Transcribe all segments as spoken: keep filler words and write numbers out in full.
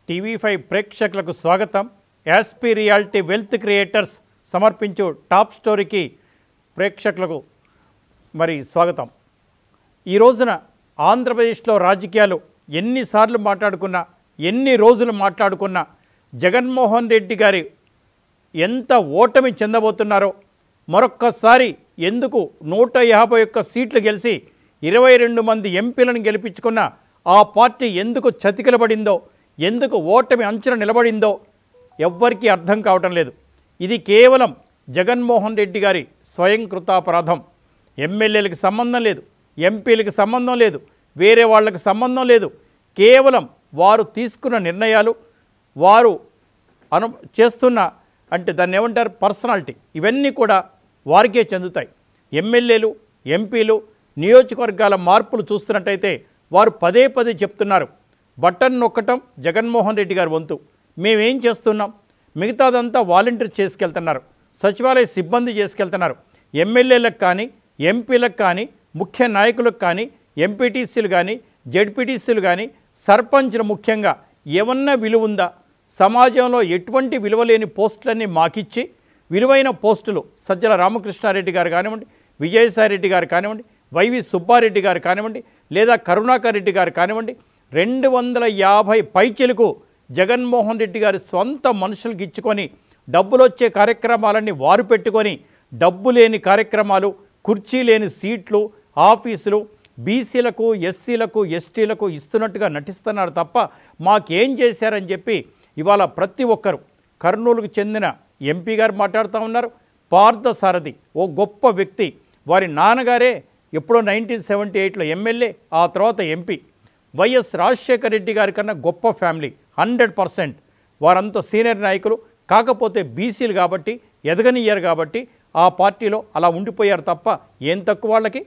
TV five ప్రేక్షకులకు స్వాగతం. SP reality wealth creators సమర్పించు టాప్ స్టోరీకి ప్రేక్షకులకు మరి స్వాగతం. ఈ రోజున ఆంధ్రప్రదేశ్లో రాజకీయాలు ఎన్నిసార్లు మాట్లాడుకున్నా, ఎన్ని రోజులు మాట్లాడుకున్నా జగన్మోహన్ రెడ్డి గారి ఎంత ఓటమి చెందబోతున్నారో, మరొక్కసారి ఎందుకు నూట యాభై ఒక్క సీట్లు గెలిచి ఇరవై రెండు మంది ఎంపీలను గెలిపించుకున్న ఆ పార్టీ ఎందుకు చతికిలబడిందో, ఎందుకు ఓటమి అంచున నిలబడిందో ఎవ్వరికీ అర్థం కావటం లేదు. ఇది కేవలం జగన్మోహన్ రెడ్డి గారి స్వయం కృతాపరాధం. ఎమ్మెల్యేలకు సంబంధం లేదు, ఎంపీలకు సంబంధం లేదు, వేరే వాళ్ళకి సంబంధం లేదు. కేవలం వారు తీసుకున్న నిర్ణయాలు, వారు అను చేస్తున్న అంటే దాన్ని ఏమంటారు పర్సనాలిటీ, ఇవన్నీ కూడా వారికే చెందుతాయి. ఎమ్మెల్యేలు, ఎంపీలు, నియోజకవర్గాల మార్పులు చూస్తున్నట్టయితే వారు పదే పదే చెప్తున్నారు, బటన్ నొక్కటం జగన్మోహన్ రెడ్డి గారి వంతు, మేమేం చేస్తున్నాం, మిగతాదంతా వాలంటీర్ చేసుకెళ్తున్నారు, సచివాలయ సిబ్బంది చేసుకెళ్తున్నారు. ఎమ్మెల్యేలకు కానీ, ఎంపీలకు కానీ, ముఖ్య నాయకులకు కానీ, ఎంపీటీసీలు కానీ, జెడ్పీటీసీలు కానీ, సర్పంచ్లు ముఖ్యంగా ఏమన్నా విలువ ఉందా? సమాజంలో ఎటువంటి విలువలేని పోస్టులన్నీ మాకిచ్చి విలువైన పోస్టులు సజ్జల రామకృష్ణారెడ్డి గారు కానివ్వండి, విజయసాయిరెడ్డి గారు కానివ్వండి, వైవి సుబ్బారెడ్డి గారు కానివ్వండి, లేదా కరుణాకర్ రెడ్డి గారు కానివ్వండి, రెండు వందల యాభై పైచిలకు జగన్మోహన్ రెడ్డి గారి సొంత మనుషులకు ఇచ్చుకొని డబ్బులు వచ్చే కార్యక్రమాలన్నీ వారు పెట్టుకొని డబ్బు లేని కార్యక్రమాలు, కుర్చీ లేని సీట్లు, ఆఫీసులు బీసీలకు, ఎస్సీలకు, ఎస్టీలకు ఇస్తున్నట్టుగా నటిస్తున్నారు తప్ప మాకేం చేశారని చెప్పి ఇవాళ ప్రతి ఒక్కరు, కర్నూలుకు చెందిన ఎంపీ గారు మాట్లాడుతూ ఉన్నారు. పార్థసారథి ఓ గొప్ప వ్యక్తి, వారి నాన్నగారే ఎప్పుడో నైన్టీన్ సెవెంటీ ఎయిట్లో ఎమ్మెల్యే, ఆ తర్వాత ఎంపీ. వైఎస్ రాజశేఖర రెడ్డి గారి కన్నా గొప్ప ఫ్యామిలీ, హండ్రెడ్ పర్సెంట్ వారంతా సీనియర్ నాయకులు. కాకపోతే బీసీలు కాబట్టి, ఎదగనియ్యారు కాబట్టి ఆ పార్టీలో అలా ఉండిపోయారు తప్ప ఏం తక్కువ వాళ్ళకి.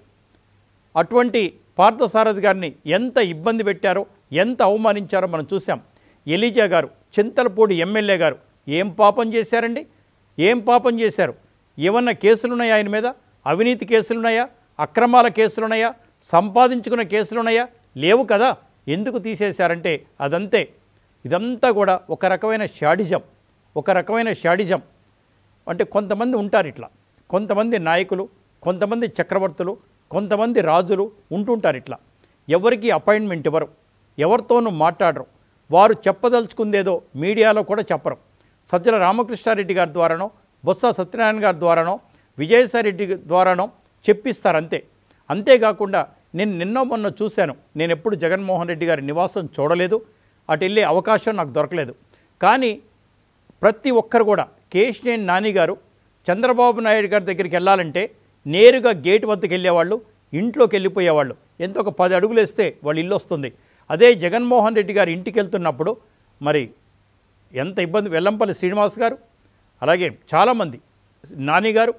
అటువంటి పార్థసారథి గారిని ఎంత ఇబ్బంది పెట్టారో, ఎంత అవమానించారో మనం చూసాం. ఎలీజా గారు, చింతలపూడి ఎమ్మెల్యే గారు ఏం పాపం చేశారండి? ఏం పాపం చేశారు? ఏమన్నా కేసులున్నాయా ఆయన మీద? అవినీతి కేసులున్నాయా? అక్రమాల కేసులున్నాయా? సంపాదించుకున్న కేసులున్నాయా? లేవు కదా. ఎందుకు తీసేశారంటే అదంతే. ఇదంతా కూడా ఒక రకమైన షాడిజం, ఒక రకమైన షాడిజం. అంటే కొంతమంది ఉంటారు ఇట్లా, కొంతమంది నాయకులు, కొంతమంది చక్రవర్తులు, కొంతమంది రాజులు ఉంటుంటారు ఇట్లా. ఎవరికి అపాయింట్మెంట్ ఇవ్వరు, ఎవరితోనూ మాట్లాడరు, వారు చెప్పదలుచుకుందేదో మీడియాలో కూడా చెప్పరు. సజ్జల రామకృష్ణారెడ్డి గారి ద్వారానో, బొత్స సత్యనారాయణ గారి ద్వారానో, విజయసాయిరెడ్డి ద్వారానో చెప్పిస్తారు అంతే. అంతేకాకుండా నేను నిన్నో మొన్న చూశాను, నేను ఎప్పుడు జగన్మోహన్ రెడ్డి గారి నివాసం చూడలేదు, అటు వెళ్ళే అవకాశం నాకు దొరకలేదు. కానీ ప్రతి ఒక్కరు కూడా, కేశినేని నాని గారు చంద్రబాబు నాయుడు గారి దగ్గరికి వెళ్ళాలంటే నేరుగా గేట్ వద్దకు వెళ్ళేవాళ్ళు, ఇంట్లోకి వెళ్ళిపోయేవాళ్ళు. ఎంత ఒక పది అడుగులు వేస్తే వాళ్ళ ఇల్లు వస్తుంది. అదే జగన్మోహన్ రెడ్డి గారు ఇంటికి వెళ్తున్నప్పుడు మరి ఎంత ఇబ్బంది. వెల్లంపల్లి శ్రీనివాస్ గారు, అలాగే చాలామంది, నాని గారు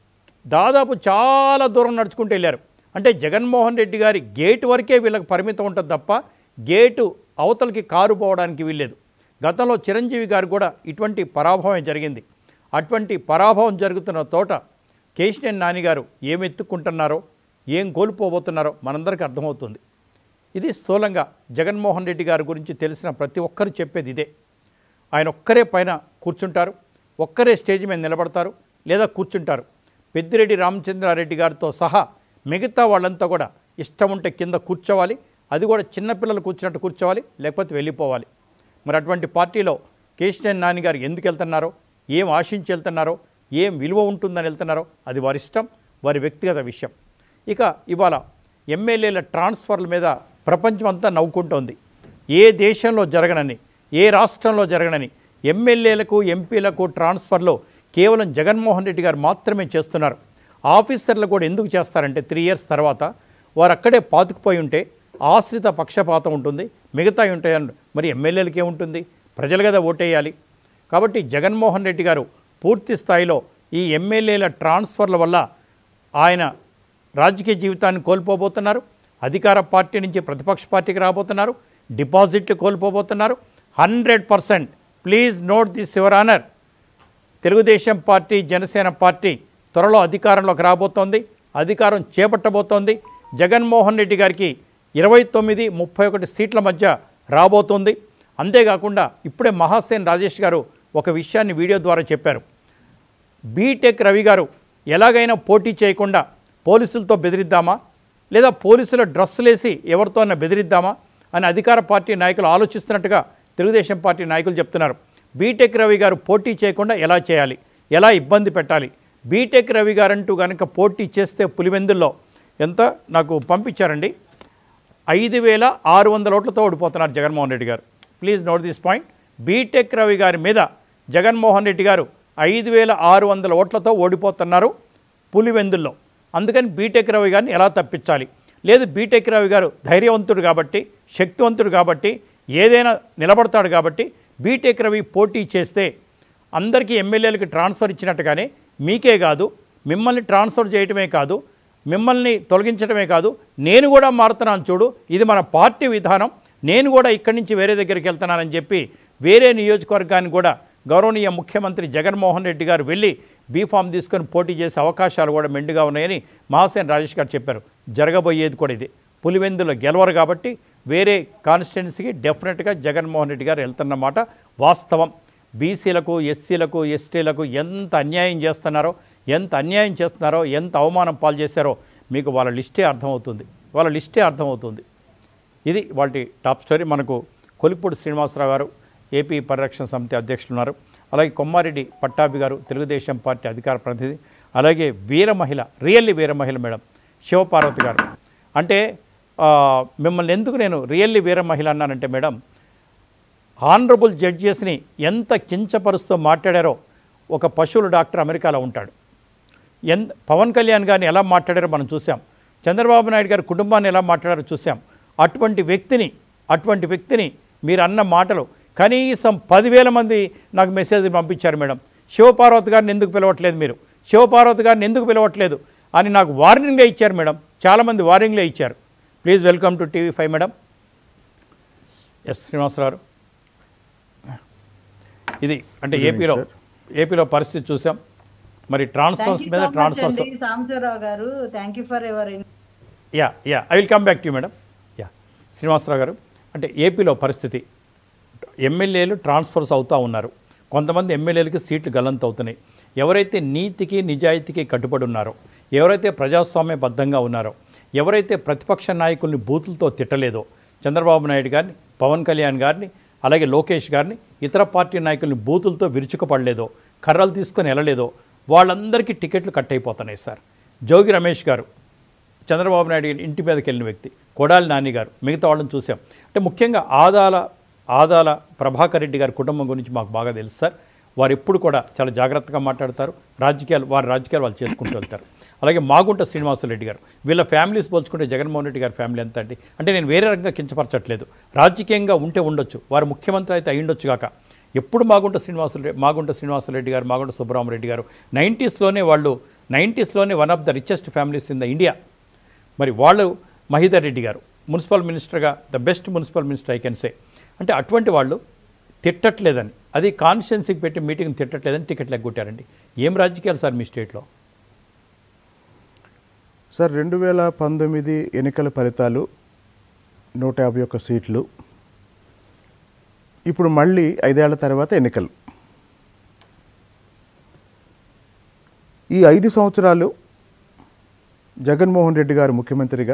దాదాపు చాలా దూరం నడుచుకుంటూ వెళ్ళారు. అంటే జగన్మోహన్ రెడ్డి గారి గేటు వరకే వీళ్ళకి పరిమితం ఉంటుంది తప్ప గేటు అవతలకి కారు పోవడానికి వీల్లేదు. గతంలో చిరంజీవి గారు కూడా ఇటువంటి పరాభవం జరిగింది. అటువంటి పరాభవం జరుగుతున్న తోట కేశినేని నాని గారు ఏం ఎత్తుక్కుంటున్నారో, ఏం కోల్పోబోతున్నారో మనందరికీ అర్థమవుతుంది. ఇది స్థూలంగా జగన్మోహన్ రెడ్డి గారి గురించి తెలిసిన ప్రతి ఒక్కరు చెప్పేది ఇదే. ఆయన ఒక్కరే పైన కూర్చుంటారు, ఒక్కరే స్టేజ్ మీద నిలబడతారు లేదా కూర్చుంటారు. పెద్దిరెడ్డి రామచంద్రారెడ్డి గారితో సహా మిగతా వాళ్ళంతా కూడా ఇష్టం ఉంటే కింద కూర్చోవాలి, అది కూడా చిన్నపిల్లలు కూర్చున్నట్టు కూర్చోవాలి, లేకపోతే వెళ్ళిపోవాలి. మరి అటువంటి పార్టీలో కేశినేని నాని గారు ఎందుకు వెళ్తున్నారో, ఏం ఆశించి వెళ్తున్నారో, ఏం విలువ ఉంటుందని వెళ్తున్నారో అది వారి ఇష్టం, వారి వ్యక్తిగత విషయం. ఇక ఇవాళ ఎమ్మెల్యేల ట్రాన్స్ఫర్ల మీద ప్రపంచం అంతా నవ్వుకుంటోంది. ఏ దేశంలో జరగనని, ఏ రాష్ట్రంలో జరగనని ఎమ్మెల్యేలకు, ఎంపీలకు ట్రాన్స్ఫర్లో కేవలం జగన్మోహన్ రెడ్డి గారు మాత్రమే చేస్తున్నారు. ఆఫీసర్లు కూడా ఎందుకు చేస్తారంటే త్రీ ఇయర్స్ తర్వాత వారు అక్కడే పాతుకుపోయి ఉంటే ఆశ్రిత పక్షపాతం ఉంటుంది, మిగతా ఉంటాయని. మరి ఎమ్మెల్యేలకి ఏముంటుంది? ప్రజలు కదా ఓటేయాలి. కాబట్టి జగన్మోహన్ రెడ్డి గారు పూర్తి స్థాయిలో ఈ ఎమ్మెల్యేల ట్రాన్స్ఫర్ల వల్ల ఆయన రాజకీయ జీవితాన్ని కోల్పోబోతున్నారు, అధికార పార్టీ నుంచి ప్రతిపక్ష పార్టీకి రాబోతున్నారు, డిపాజిట్లు కోల్పోబోతున్నారు. Hundred percent please note this your honour. Telugu Desam party, Janasena party త్వరలో అధికారంలోకి రాబోతోంది, అధికారం చేపట్టబోతోంది. జగన్మోహన్ రెడ్డి గారికి ఇరవై తొమ్మిది ముప్పై ఒకటి సీట్ల మధ్య రాబోతోంది. అంతేకాకుండా ఇప్పుడే మహాసేన్ రాజేష్ గారు ఒక విషయాన్ని వీడియో ద్వారా చెప్పారు. బీటెక్ రవి గారు ఎలాగైనా పోటీ చేయకుండా పోలీసులతో బెదిరిద్దామా, లేదా పోలీసుల డ్రెస్సులేసి ఎవరితోనైనా బెదిరిద్దామా అని అధికార పార్టీ నాయకులు ఆలోచిస్తున్నట్టుగా తెలుగుదేశం పార్టీ నాయకులు చెప్తున్నారు. బీటెక్ రవి గారు పోటీ చేయకుండా ఎలా చేయాలి, ఎలా ఇబ్బంది పెట్టాలి. బీటెక్ రవి గారంటూ కనుక పోటీ చేస్తే పులివెందుల్లో ఎంత నాకు పంపించారండి, ఐదు వేల ఆరు వందల ఓట్లతో ఓడిపోతున్నారు జగన్మోహన్ రెడ్డి గారు. Please note this point. BTech Ravi గారి మీద జగన్మోహన్ రెడ్డి గారు ఐదు వేల ఆరు వందల ఓట్లతో ఓడిపోతున్నారు పులివెందుల్లో. అందుకని బీటెక్ రవి గారిని ఎలా తప్పించాలి? లేదు, బీటెక్ రవి గారు ధైర్యవంతుడు కాబట్టి, శక్తివంతుడు కాబట్టి, ఏదైనా నిలబడతాడు కాబట్టి బీటెక్ రవి పోటీ చేస్తే అందరికీ ఎమ్మెల్యేలకి ట్రాన్స్ఫర్ ఇచ్చినట్టుగానే మీకే కాదు, మిమ్మల్ని ట్రాన్స్ఫర్ చేయటమే కాదు, మిమ్మల్ని తొలగించడమే కాదు, నేను కూడా మారుతున్నాను చూడు, ఇది మన పార్టీ విధానం, నేను కూడా ఇక్కడి నుంచి వేరే దగ్గరికి వెళ్తున్నానని చెప్పి వేరే నియోజకవర్గాన్ని కూడా గౌరవనీయ ముఖ్యమంత్రి జగన్మోహన్ రెడ్డి గారు వెళ్ళి బీఫామ్ తీసుకొని పోటీ చేసే అవకాశాలు కూడా మెండుగా ఉన్నాయని మహాసేన్ రాజేష్ గారు చెప్పారు. జరగబోయేది కూడా ఇదే. పులివెందులో గెలవరు కాబట్టి వేరే కాన్స్టిట్యున్సీకి డెఫినెట్గా జగన్మోహన్ రెడ్డి గారు వెళ్తున్నమాట వాస్తవం. బీసీలకు, ఎస్సీలకు, ఎస్టీలకు ఎంత అన్యాయం చేస్తున్నారో, ఎంత అన్యాయం చేస్తున్నారో, ఎంత అవమానం పాలు చేశారో మీకు వాళ్ళ లిస్టే అర్థమవుతుంది, వాళ్ళ లిస్టే అర్థమవుతుంది. ఇది వాటి టాప్ స్టోరీ. మనకు కొలిపూడి శ్రీనివాసరావు గారు ఏపీ పరిరక్షణ సమితి అధ్యక్షులు ఉన్నారు. అలాగే కొమ్మారెడ్డి పట్టాభి గారు తెలుగుదేశం పార్టీ అధికార ప్రతినిధి. అలాగే వీర మహిళ, రియల్లీ వీర మహిళ మేడం శివపార్వతి గారు. అంటే మిమ్మల్ని ఎందుకు నేను రియల్లీ వీర మహిళ అన్నానంటే మేడం, ఆనరబుల్ జడ్జెస్ని ఎంత కించపరుస్తూ మాట్లాడారో. ఒక పశువుల డాక్టర్ అమెరికాలో ఉంటాడు. ఎన్ పవన్ కళ్యాణ్ గారిని ఎలా మాట్లాడారో మనం చూసాం, చంద్రబాబు నాయుడు గారి కుటుంబాన్ని ఎలా మాట్లాడారో చూసాం. అటువంటి వ్యక్తిని అటువంటి వ్యక్తిని మీరు అన్న మాటలు కనీసం పదివేల మంది నాకు మెసేజ్లు పంపించారు మేడం. శివపార్వతి గారిని ఎందుకు పిలవట్లేదు మీరు, శివపార్వతి గారిని ఎందుకు పిలవట్లేదు అని నాకు వార్నింగ్లే ఇచ్చారు మేడం. చాలామంది వార్నింగ్లే ఇచ్చారు. Please welcome to TV five madam. S Srinivasarao, ఇది అంటే ఏపీలో ఏపీలో పరిస్థితి చూసాం. మరి ట్రాన్స్ఫర్స్ మీద ట్రాన్స్ఫర్స్ సాంబశివరావు గారు, thank you for ever ya ya I will come back to you madam. Ya Srinivasarao గారు, అంటే ఏపీలో పరిస్థితి, ఎమ్మెల్యేలు ట్రాన్స్ఫర్స్ అవుతూ ఉన్నారు. కొంతమంది ఎమ్మెల్యేలకి సీట్లు గల్లంత అవుతున్నాయి. ఎవరైతే నీతికి నిజాయితీకి కట్టుబడి ఉన్నారో, ఎవరైతే ప్రజాస్వామ్యబద్ధంగా ఉన్నారో, ఎవరైతే ప్రతిపక్ష నాయకుల్ని బూతులతో తిట్టలేదో, చంద్రబాబు నాయుడు గారిని, పవన్ కళ్యాణ్ గారిని, అలాగే లోకేష్ గారిని, ఇతర పార్టీ నాయకుల్ని బూతులతో విరుచుకుపడలేదో, కర్రలు తీసుకొని వెళ్ళలేదో, వాళ్ళందరికీ టికెట్లు కట్ అయిపోతున్నాయి సార్. జోగి రమేష్ గారు చంద్రబాబు నాయుడు గారి ఇంటి మీదకి వెళ్ళిన వ్యక్తి, కొడాలి నాని గారు, మిగతా వాళ్ళని చూసాం. అంటే ముఖ్యంగా ఆదాల ఆదాల ప్రభాకర్ రెడ్డి గారి కుటుంబం గురించి మాకు బాగా తెలుసు సార్. వారు ఎప్పుడు కూడా చాలా జాగ్రత్తగా మాట్లాడతారు. రాజకీయాలు వారి రాజకీయాలు వాళ్ళు చేసుకుంటూ వెళ్తారు. అలాగే మాగుంట శ్రీనివాసరెడ్డి గారు, వీళ్ళ ఫ్యామిలీస్ పోల్చుకుంటే జగన్మోహన్ రెడ్డి గారి ఫ్యామిలీ ఎంత అండి. అంటే నేను వేరే రకంగా కించపరచట్లేదు, రాజకీయంగా ఉంటే ఉండొచ్చు, వారు ముఖ్యమంత్రి అయితే అయ్యుండొచ్చు కాక. ఎప్పుడు మాగుంట శ్రీనివాసరెడ్డి మాగుంట శ్రీనివాసరెడ్డి గారు, మాగుంట సుబ్బరామరెడ్డి గారు నైంటీస్లోనే వాళ్ళు నైంటీస్లోనే one of the richest families in the India. మరి వాళ్ళు మహిదర్ రెడ్డి గారు మున్సిపల్ మినిస్టర్గా the best municipal minister I can say. అంటే అటువంటి వాళ్ళు తిట్టట్లేదని, అది కాన్స్టిట్యున్సీకి పెట్టి మీటింగ్ తిట్టట్లేదని టికెట్లు ఎగ్గొట్టారండి. ఏం రాజకీయాలు సార్ మీ స్టేట్లో? సార్ రెండు వేల పంతొమ్మిది ఎన్నికల ఫలితాలు నూట యాభై ఒక్క సీట్లు. ఇప్పుడు మళ్ళీ ఐదేళ్ల తర్వాత ఎన్నికలు. ఈ ఐదు సంవత్సరాలు జగన్మోహన్ రెడ్డి గారు ముఖ్యమంత్రిగా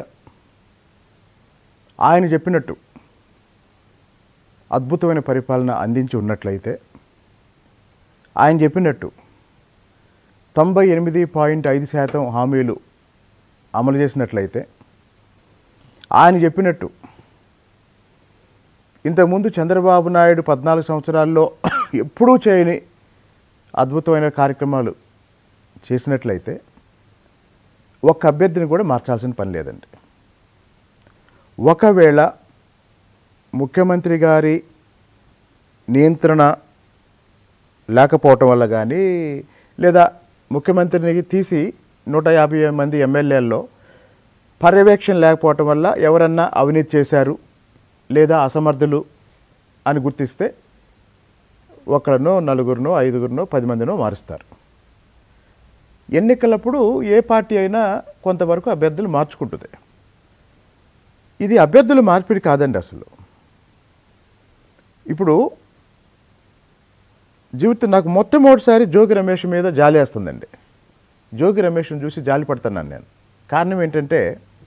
ఆయన చెప్పినట్టు అద్భుతమైన పరిపాలన అందించి ఉన్నట్లయితే, ఆయన చెప్పినట్టు తొంభై ఎనిమిది పాయింట్ ఐదు శాతం హామీలు అమలు చేసినట్లయితే, ఆయన చెప్పినట్టు ఇంతకుముందు చంద్రబాబు నాయుడు పద్నాలుగు సంవత్సరాల్లో ఎప్పుడూ చేయని అద్భుతమైన కార్యక్రమాలు చేసినట్లయితే ఒక్క అభ్యర్థిని కూడా మార్చాల్సిన పని లేదండి. ఒకవేళ ముఖ్యమంత్రి గారి నియంత్రణ లేకపోవటం వల్ల కానీ, లేదా ముఖ్యమంత్రిని తీసి నూట యాభై మంది ఎమ్మెల్యేల్లో పర్యవేక్షణ లేకపోవటం వల్ల ఎవరన్నా అవినీతి చేశారు లేదా అసమర్థులు అని గుర్తిస్తే ఒకరినో నలుగురినో ఐదుగురినో పది మందినో మారుస్తారు. ఎన్నికలప్పుడు ఏ పార్టీ అయినా కొంతవరకు అభ్యర్థులు మార్చుకుంటుంది. ఇది అభ్యర్థుల మార్పిడి కాదండి. అసలు ఇప్పుడు జీవితం నాకు మొట్టమొదటిసారి జోగి రమేష్ మీద జాలి వేస్తుందండి. జోగి రమేష్ని చూసి జాలి పడుతున్నాను నేను. కారణం ఏంటంటే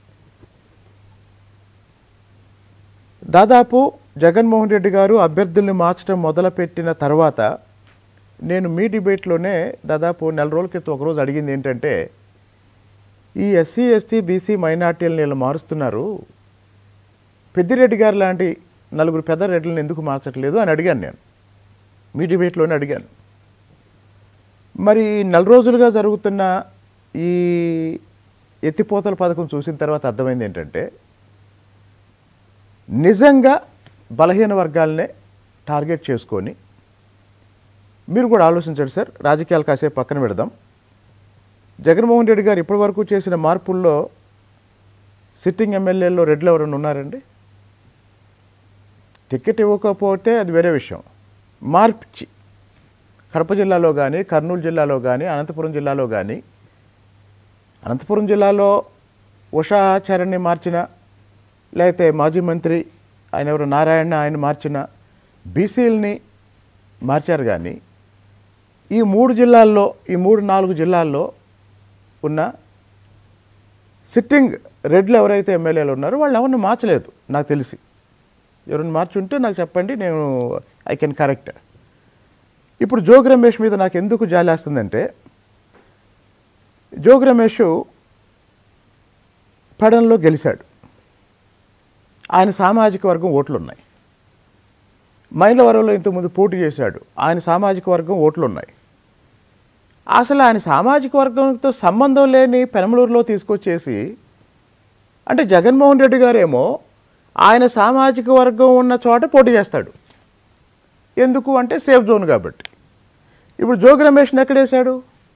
దాదాపు జగన్మోహన్ రెడ్డి గారు అభ్యర్థుల్ని మార్చడం మొదలుపెట్టిన తర్వాత నేను మీ డిబేట్లోనే దాదాపు నెల రోజుల క్రితం ఒకరోజు అడిగింది ఏంటంటే, ఈ ఎస్సీ ఎస్టీ బీసీ మైనార్టీలను వీళ్ళు మారుస్తున్నారు, పెద్దిరెడ్డి గారు లాంటి నలుగురు పెద్ద రెడ్లను ఎందుకు మార్చట్లేదు అని అడిగాను. నేను మీ డిబేట్లోనే అడిగాను. మరి నెల రోజులుగా జరుగుతున్న ఈ ఎత్తిపోతల పథకం చూసిన తర్వాత అర్థమైంది ఏంటంటే, నిజంగా బలహీన వర్గాలనే టార్గెట్ చేసుకొని, మీరు కూడా ఆలోచించండి సార్, రాజకీయాలు కాసేపు పక్కన పెడదాం. జగన్మోహన్ రెడ్డి గారు ఇప్పటివరకు చేసిన మార్పుల్లో సిట్టింగ్ ఎమ్మెల్యేల్లో రెడ్లు ఎవరైనా ఉన్నారండి? టికెట్ ఇవ్వకపోతే అది వేరే విషయం. మార్చి కడప జిల్లాలో కానీ, కర్నూలు జిల్లాలో కానీ, అనంతపురం జిల్లాలో కానీ, అనంతపురం జిల్లాలో ఉషా ఆచార్యని మార్చిన, లేకపోతే మాజీ మంత్రి ఆయన ఎవరు నారాయణ ఆయన మార్చిన, బీసీలని మార్చారు. కానీ ఈ మూడు జిల్లాల్లో ఈ మూడు నాలుగు జిల్లాల్లో ఉన్న సిట్టింగ్ రెడ్లు ఎవరైతే ఎమ్మెల్యేలు ఉన్నారో వాళ్ళు ఎవరిని మార్చలేదు నాకు తెలిసి. ఎవరైనా మార్చుంటే నాకు చెప్పండి, నేను ఐ కెన్ కరెక్ట్. ఇప్పుడు జోగి రమేష్ మీద నాకు ఎందుకు జాలేస్తుందంటే, జోగి రమేష్ పెడన్లో గెలిచాడు, ఆయన సామాజిక వర్గం ఓట్లు ఉన్నాయి. మైలవరంలో ఇంతకుముందు పోటీ చేశాడు, ఆయన సామాజిక వర్గం ఓట్లు ఉన్నాయి. అసలు ఆయన సామాజిక వర్గంతో సంబంధం లేని పెనమలూరులో తీసుకొచ్చేసి, అంటే జగన్మోహన్ రెడ్డి గారేమో ఆయన సామాజిక వర్గం ఉన్న చోట పోటీ చేస్తాడు. ఎందుకు అంటే సేఫ్ జోన్ కాబట్టి. ఇప్పుడు జోగి రమేష్ని ఎక్కడేశాడు?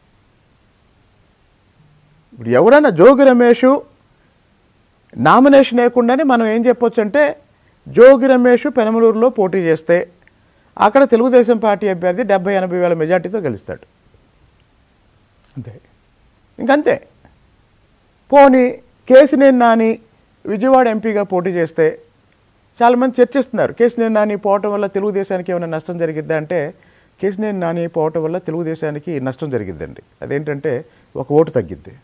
ఇప్పుడు ఎవరైనా జోగి రమేష్ నామినేషన్ వేయకుండానే మనం ఏం చెప్పొచ్చు అంటే, జోగి రమేష్ పెనమలూరులో పోటీ చేస్తే అక్కడ తెలుగుదేశం పార్టీ అభ్యర్థి డెబ్బై ఎనభై వేల మెజార్టీతో గెలుస్తాడు. అంతే, ఇంకంతే. పోనీ కేసినేని నాని విజయవాడ ఎంపీగా పోటీ చేస్తే చాలామంది చర్చిస్తున్నారు, కేసినేని నాని పోవటం వల్ల తెలుగుదేశానికి ఏమైనా నష్టం జరిగిద్దా అంటే, కేసినేని నాని పోవటం వల్ల తెలుగుదేశానికి నష్టం జరిగిద్దండి. అదేంటంటే ఒక ఓటు తగ్గిద్ది,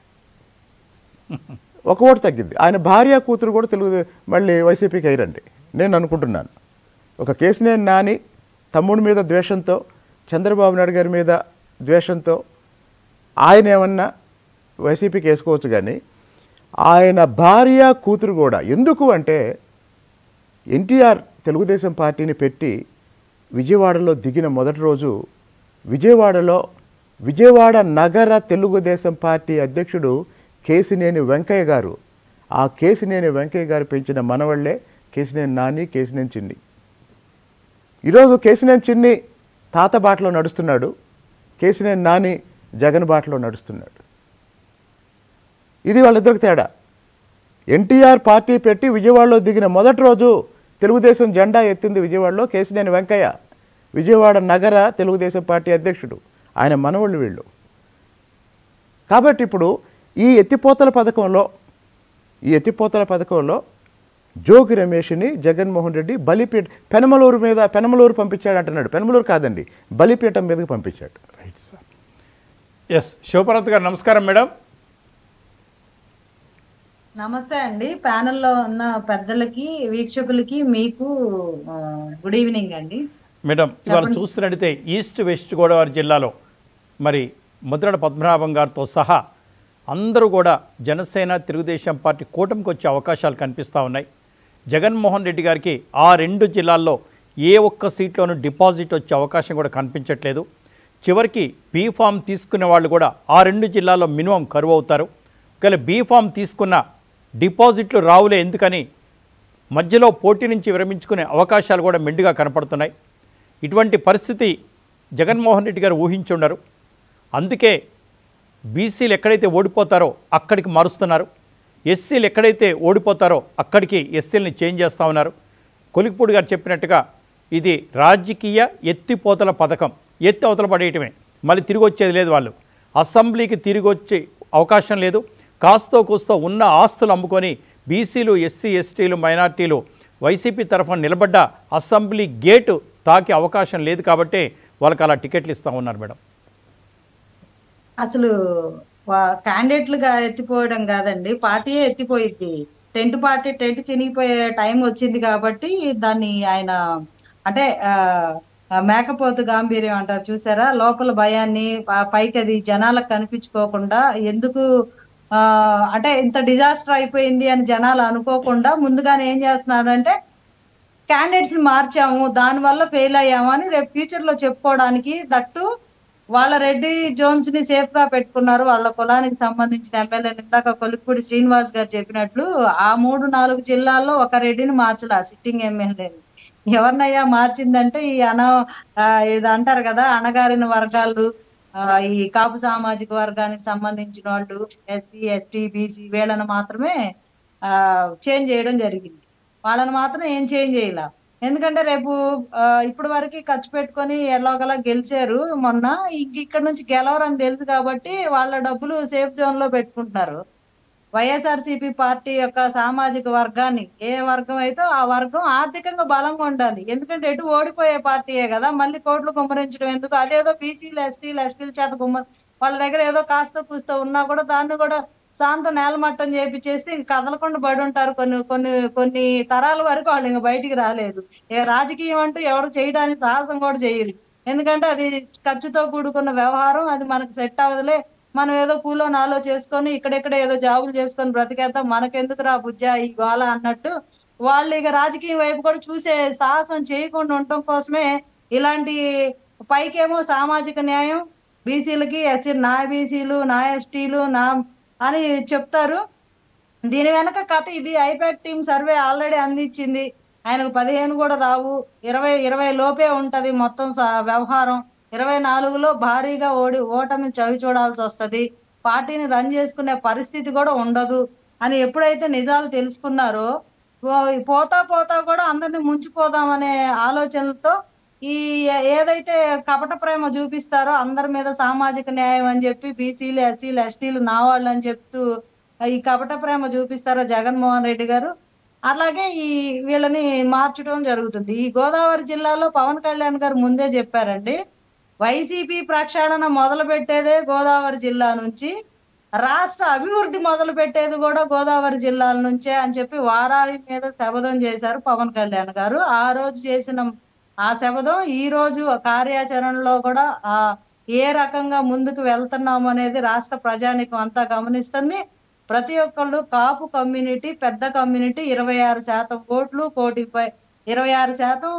ఒక ఓటు తగ్గిద్ది. ఆయన భార్య కూతురు కూడా తెలుగు మళ్ళీ వైసీపీకి అయ్యారండి నేను అనుకుంటున్నాను. ఒక కేసినేని నాని తమ్ముడి మీద ద్వేషంతో, చంద్రబాబు నాయుడు గారి మీద ద్వేషంతో ఆయన ఏమన్నా వైసీపీకి వేసుకోవచ్చు. కానీ ఆయన భార్య కూతురు కూడా ఎందుకు అంటే, ఎన్టీఆర్ తెలుగుదేశం పార్టీని పెట్టి విజయవాడలో దిగిన మొదటి రోజు విజయవాడలో విజయవాడ నగర తెలుగుదేశం పార్టీ అధ్యక్షుడు కేసినేని వెంకయ్య గారు, ఆ కేసినేని వెంకయ్య గారు పెంచిన మనవళ్లే కేసినేని నాని, కేసినేని చిన్ని. ఈరోజు కేసినేని చిన్ని తాత బాటలో నడుస్తున్నాడు, కేసినేని నాని జగన్ బాటలో నడుస్తున్నాడు. ఇది వాళ్ళిద్దరికి తేడా. ఎన్టీఆర్ పార్టీ పెట్టి విజయవాడలో దిగిన మొదటి రోజు తెలుగుదేశం జెండా ఎత్తింది విజయవాడలో కేసినేని వెంకయ్య, విజయవాడ నగర తెలుగుదేశం పార్టీ అధ్యక్షుడు. ఆయన మనవళ్ళు వీళ్ళు. కాబట్టి ఇప్పుడు ఈ ఎత్తిపోతల పథకంలో ఈ ఎత్తిపోతల పథకంలో జోగి రమేష్ని జగన్మోహన్ రెడ్డి బలిపీఠ పెనమలూరు మీద పెనమలూరు పంపించాడు అంటున్నాడు. పెనమలూరు కాదండి, బలిపీఠం మీదకి పంపించాడు. Right sir. ఎస్, శివపార్వతి గారు నమస్కారం మేడం. నమస్తే అండి, ప్యానెల్లో ఉన్న పెద్దలకి, వీక్షకులకి, మీకు గుడ్ ఈవినింగ్ అండి. మేడం, ఇవాళ చూస్తున్నట్టయితే ఈస్ట్ వెస్ట్ గోదావరి జిల్లాలో మరి ముద్రడ పద్మనాభం గారితో సహా అందరూ కూడా జనసేన తెలుగుదేశం పార్టీ కూటమికి వచ్చే అవకాశాలు కనిపిస్తూ ఉన్నాయి. జగన్మోహన్ రెడ్డి గారికి ఆ రెండు జిల్లాల్లో ఏ ఒక్క సీట్లోనూ డిపాజిట్ వచ్చే అవకాశం కూడా కనిపించట్లేదు. చివరికి బీఫామ్ తీసుకునే వాళ్ళు కూడా ఆ రెండు జిల్లాల్లో మినిమం కరువు అవుతారు. ఒకవేళ బీఫామ్ తీసుకున్న డిపాజిట్లు రావులే ఎందుకని మధ్యలో పోటీ నుంచి విరమించుకునే అవకాశాలు కూడా మెండుగా కనపడుతున్నాయి. ఇటువంటి పరిస్థితి జగన్మోహన్ రెడ్డి గారు ఊహించుండరు. అందుకే బీసీలు ఎక్కడైతే ఓడిపోతారో అక్కడికి మారుస్తున్నారు, ఎస్సీలు ఎక్కడైతే ఓడిపోతారో అక్కడికి ఎస్సీలని చేంజ్ చేస్తూ ఉన్నారు. కొలిక్పూడి గారు చెప్పినట్టుగా ఇది రాజకీయ ఎత్తిపోతల పథకం. ఎత్తి అవతల పడేయటమే, మళ్ళీ తిరిగి వచ్చేది లేదు. వాళ్ళు అసెంబ్లీకి తిరిగి వచ్చే అవకాశం లేదు. కాస్తో కూస్తో ఉన్న ఆస్తులు అమ్ముకొని బీసీలు, ఎస్సీ, ఎస్టీలు, మైనార్టీలు వైసీపీ తరఫున నిలబడ్డ అసెంబ్లీ గేటు తాకే అవకాశం లేదు కాబట్టి వాళ్ళకి అలా టికెట్లు ఇస్తూ ఉన్నారు మేడం. అసలు క్యాండిడేట్లుగా ఎత్తిపోవడం కాదండి, పార్టీయే ఎత్తిపోయిద్ది. టెంట్ పార్టీ టెంట్ చినిగిపోయే టైం వచ్చింది కాబట్టి దాన్ని ఆయన అంటే మేకపోతు గాంభీర్యం అంటారు చూసారా, లోపల భయాన్ని పైకి అది జనాలకు కనిపించుకోకుండా ఎందుకు ఆ అంటే ఇంత డిజాస్టర్ అయిపోయింది అని జనాలు అనుకోకుండా ముందుగానే ఏం చేస్తున్నాడంటే క్యాండిడేట్స్ మార్చాము దానివల్ల ఫెయిల్ అయ్యాము అని రేపు ఫ్యూచర్ లో చెప్పుకోవడానికి, దట్టు వాళ్ళ రెడ్డి జోన్స్ ని సేఫ్ గా పెట్టుకున్నారు. వాళ్ళ కులానికి సంబంధించిన ఎమ్మెల్యేలు ఇందాక కొలిక్పూడి శ్రీనివాస్ గారు చెప్పినట్లు ఆ మూడు నాలుగు జిల్లాల్లో ఒక రెడ్డిని మార్చలా సిట్టింగ్ ఎమ్మెల్యేని. ఎవరినయ్యా మార్చిందంటే ఈ అన ఇది అంటారు కదా అణగారిన వర్గాలు, ఈ కాపు సామాజిక వర్గానికి సంబంధించిన వాళ్ళు, ఎస్సీ ఎస్టీ బీసీ వీళ్ళని మాత్రమే ఆ చేంజ్ చేయడం జరిగింది. వాళ్ళని మాత్రం ఏం చేంజ్ చేయాల. ఎందుకంటే రేపు ఇప్పటి వరకు ఖర్చు పెట్టుకొని ఎలాగలా గెలిచారు, మొన్న ఇంక ఇక్కడ నుంచి గెలవరని తెలుసు కాబట్టి వాళ్ళ డబ్బులు సేఫ్ జోన్ లో పెట్టుకుంటున్నారు. వైఎస్ఆర్సీపీ పార్టీ యొక్క సామాజిక వర్గాన్ని ఏ వర్గం అయితే ఆ వర్గం ఆర్థికంగా బలంగా ఉండాలి. ఎందుకంటే ఎటు ఓడిపోయే పార్టీయే కదా, మళ్ళీ కోట్లు గుమ్మరించడం ఎందుకు? అదేదో బీసీలు ఎస్సీలు ఎస్టీల చేత గుమ్మ వాళ్ళ దగ్గర ఏదో కాస్త కూస్తో ఉన్నా కూడా దాన్ని కూడా శాంతం నేలమట్టం చేపించేసి కదలకుండా పడి ఉంటారు. కొన్ని కొన్ని కొన్ని తరాల వరకు వాళ్ళు ఇంకా బయటికి రాలేదు. ఏ రాజకీయం అంటూ ఎవరు చేయడానికి సాహసం కూడా చేయరు. ఎందుకంటే అది ఖర్చుతో కూడుకున్న వ్యవహారం, అది మనకు సెట్ అవ్వదులే, మనం ఏదో కూలో నాలో చేసుకొని ఇక్కడెక్కడ ఏదో జాబులు చేసుకొని బ్రతికేద్దాం, మనకెందుకు రా బుజ్జా ఈ గోళ అన్నట్టు వాళ్ళు ఇక రాజకీయం వైపు కూడా చూసే సాహసం చేయకుండా ఉండటం కోసమే ఇలాంటి పైకేమో సామాజిక న్యాయం బీసీలకి, ఎస్సీ నా బీసీలు నా ఎస్టీలు నా అని చెప్తారు. దీని వెనక కథ ఇది. ఐపాక్ టీమ్ సర్వే ఆల్రెడీ అందించింది. ఆయనకు పదిహేను కూడా రావు, ఇరవై ఇరవై లోపే ఉంటది మొత్తం వ్యవహారం. ఇరవై నాలుగులో భారీగా ఓడి ఓటమి చవి చూడాల్సి వస్తుంది, పార్టీని రన్ చేసుకునే పరిస్థితి కూడా ఉండదు అని ఎప్పుడైతే నిజాలు తెలుసుకున్నారో పోతా పోతా కూడా అందరినీ ముంచిపోదామనే ఆలోచనలతో ఈ ఏదైతే కపట ప్రేమ చూపిస్తారో అందరి మీద సామాజిక న్యాయం అని చెప్పి బీసీలు ఎస్సీలు ఎస్టీలు నా వాళ్ళు అని చెప్తూ ఈ కపట ప్రేమ చూపిస్తారో జగన్మోహన్ రెడ్డి గారు, అలాగే ఈ వీళ్ళని మార్చడం జరుగుతుంది. ఈ గోదావరి జిల్లాలో పవన్ కళ్యాణ్ గారు ముందే చెప్పారండి, వైసీపీ ప్రక్షాళన మొదలు పెట్టేదే గోదావరి జిల్లా నుంచి, రాష్ట్ర అభివృద్ధి మొదలు పెట్టేది కూడా గోదావరి జిల్లాల నుంచే అని చెప్పి వారాహి మీద శపథం చేశారు పవన్ కళ్యాణ్ గారు. ఆ రోజు చేసిన ఆ శపథం ఈ రోజు కార్యాచరణలో కూడా ఆ ఏ రకంగా ముందుకు వెళ్తున్నాము అనేది రాష్ట్ర ప్రజానికం అంతా గమనిస్తుంది. ప్రతి ఒక్కళ్ళు కాపు కమ్యూనిటీ పెద్ద కమ్యూనిటీ, ఇరవై ఆరు శాతం ఓట్లు, కోటిపై ఇరవై ఆరు శాతం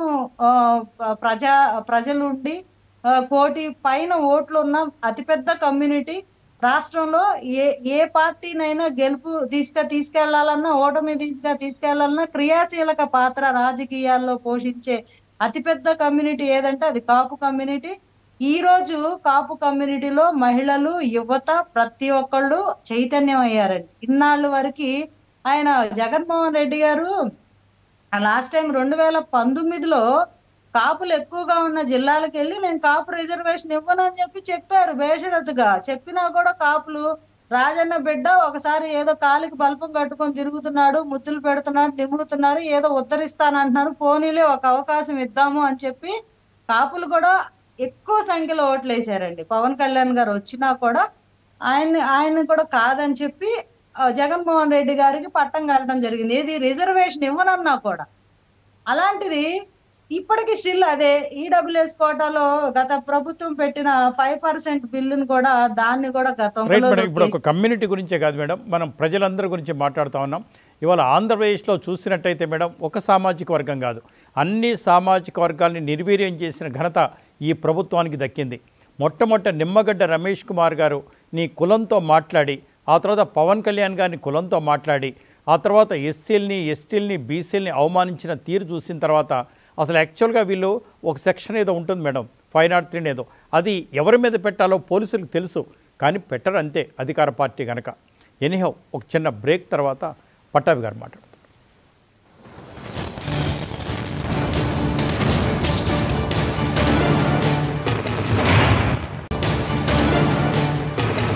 ప్రజా ప్రజలుండి కోటి పైన ఓట్లు ఉన్న అతిపెద్ద కమ్యూనిటీ. రాష్ట్రంలో ఏ ఏ పార్టీనైనా గెలుపు తీసుక తీసుకెళ్లాలన్నా ఓటమి తీసుక తీసుకెళ్లాలన్నా క్రియాశీలక పాత్ర రాజకీయాల్లో పోషించే అతిపెద్ద కమ్యూనిటీ ఏదంటే అది కాపు కమ్యూనిటీ. ఈ రోజు కాపు కమ్యూనిటీలో మహిళలు, యువత ప్రతి ఒక్కళ్ళు చైతన్యం అయ్యారండి. ఇన్నాళ్ళు వరకు ఆయన జగన్మోహన్ రెడ్డి గారు లాస్ట్ టైం రెండు వేల పంతొమ్మిదిలో కాపులు ఎక్కువగా ఉన్న జిల్లాలకు వెళ్ళి నేను కాపు రిజర్వేషన్ ఇవ్వను అని చెప్పి చెప్పారు బేషరతుగా. చెప్పినా కూడా కాపులు రాజన్న బిడ్డ ఒకసారి ఏదో కాలికి బల్పం కట్టుకొని తిరుగుతున్నాడు, ముద్దులు పెడుతున్నాడు, నిముడుతున్నారు, ఏదో ఉద్ధరిస్తానంటున్నారు, పోనీలే ఒక అవకాశం ఇద్దాము అని చెప్పి కాపులు కూడా ఎక్కువ సంఖ్యలో ఓట్లు వేసారండి. పవన్ కళ్యాణ్ గారు వచ్చినా కూడా ఆయన ఆయన కూడా కాదని చెప్పి జగన్మోహన్ రెడ్డి గారికి పట్టం కట్టడం జరిగింది. ఏది రిజర్వేషన్ ఇవ్వనన్నా కూడా. అలాంటిది ఇప్పటికీ స్టిల్ అదే ఈడబ్ల్యూఎస్ కోటాలో గత ప్రభుత్వం పెట్టిన ఫైవ్ పర్సెంట్ బిల్లును కూడా దాన్ని కూడా గతంలో ఇప్పుడు ఒక కమ్యూనిటీ గురించే కాదు మేడం, మనం ప్రజలందరి గురించి మాట్లాడుతూ ఉన్నాం. ఇవాళ ఆంధ్రప్రదేశ్లో చూసినట్టయితే మేడం ఒక సామాజిక వర్గం కాదు, అన్ని సామాజిక వర్గాల్ని నిర్వీర్యం చేసిన ఘనత ఈ ప్రభుత్వానికి దక్కింది. మొట్టమొదట నిమ్మగడ్డ రమేష్ కుమార్ గారు నీ కులంతో మాట్లాడి, ఆ తర్వాత పవన్ కళ్యాణ్ గారిని కులంతో మాట్లాడి, ఆ తర్వాత ఎస్సీలని ఎస్టీలని బీసీలని అవమానించిన తీరు చూసిన తర్వాత అసలు యాక్చువల్గా వీళ్ళు ఒక సెక్షన్ ఏదో ఉంటుంది మేడం, ఫైవ్ నాట్ త్రీ ఏదో, అది ఎవరి మీద పెట్టాలో పోలీసులకు తెలుసు, కానీ పెట్టరు అంతే అధికార పార్టీ కనుక. ఎనీహౌ ఒక చిన్న బ్రేక్ తర్వాత పట్టాభి గారు మాట్లాడతారు.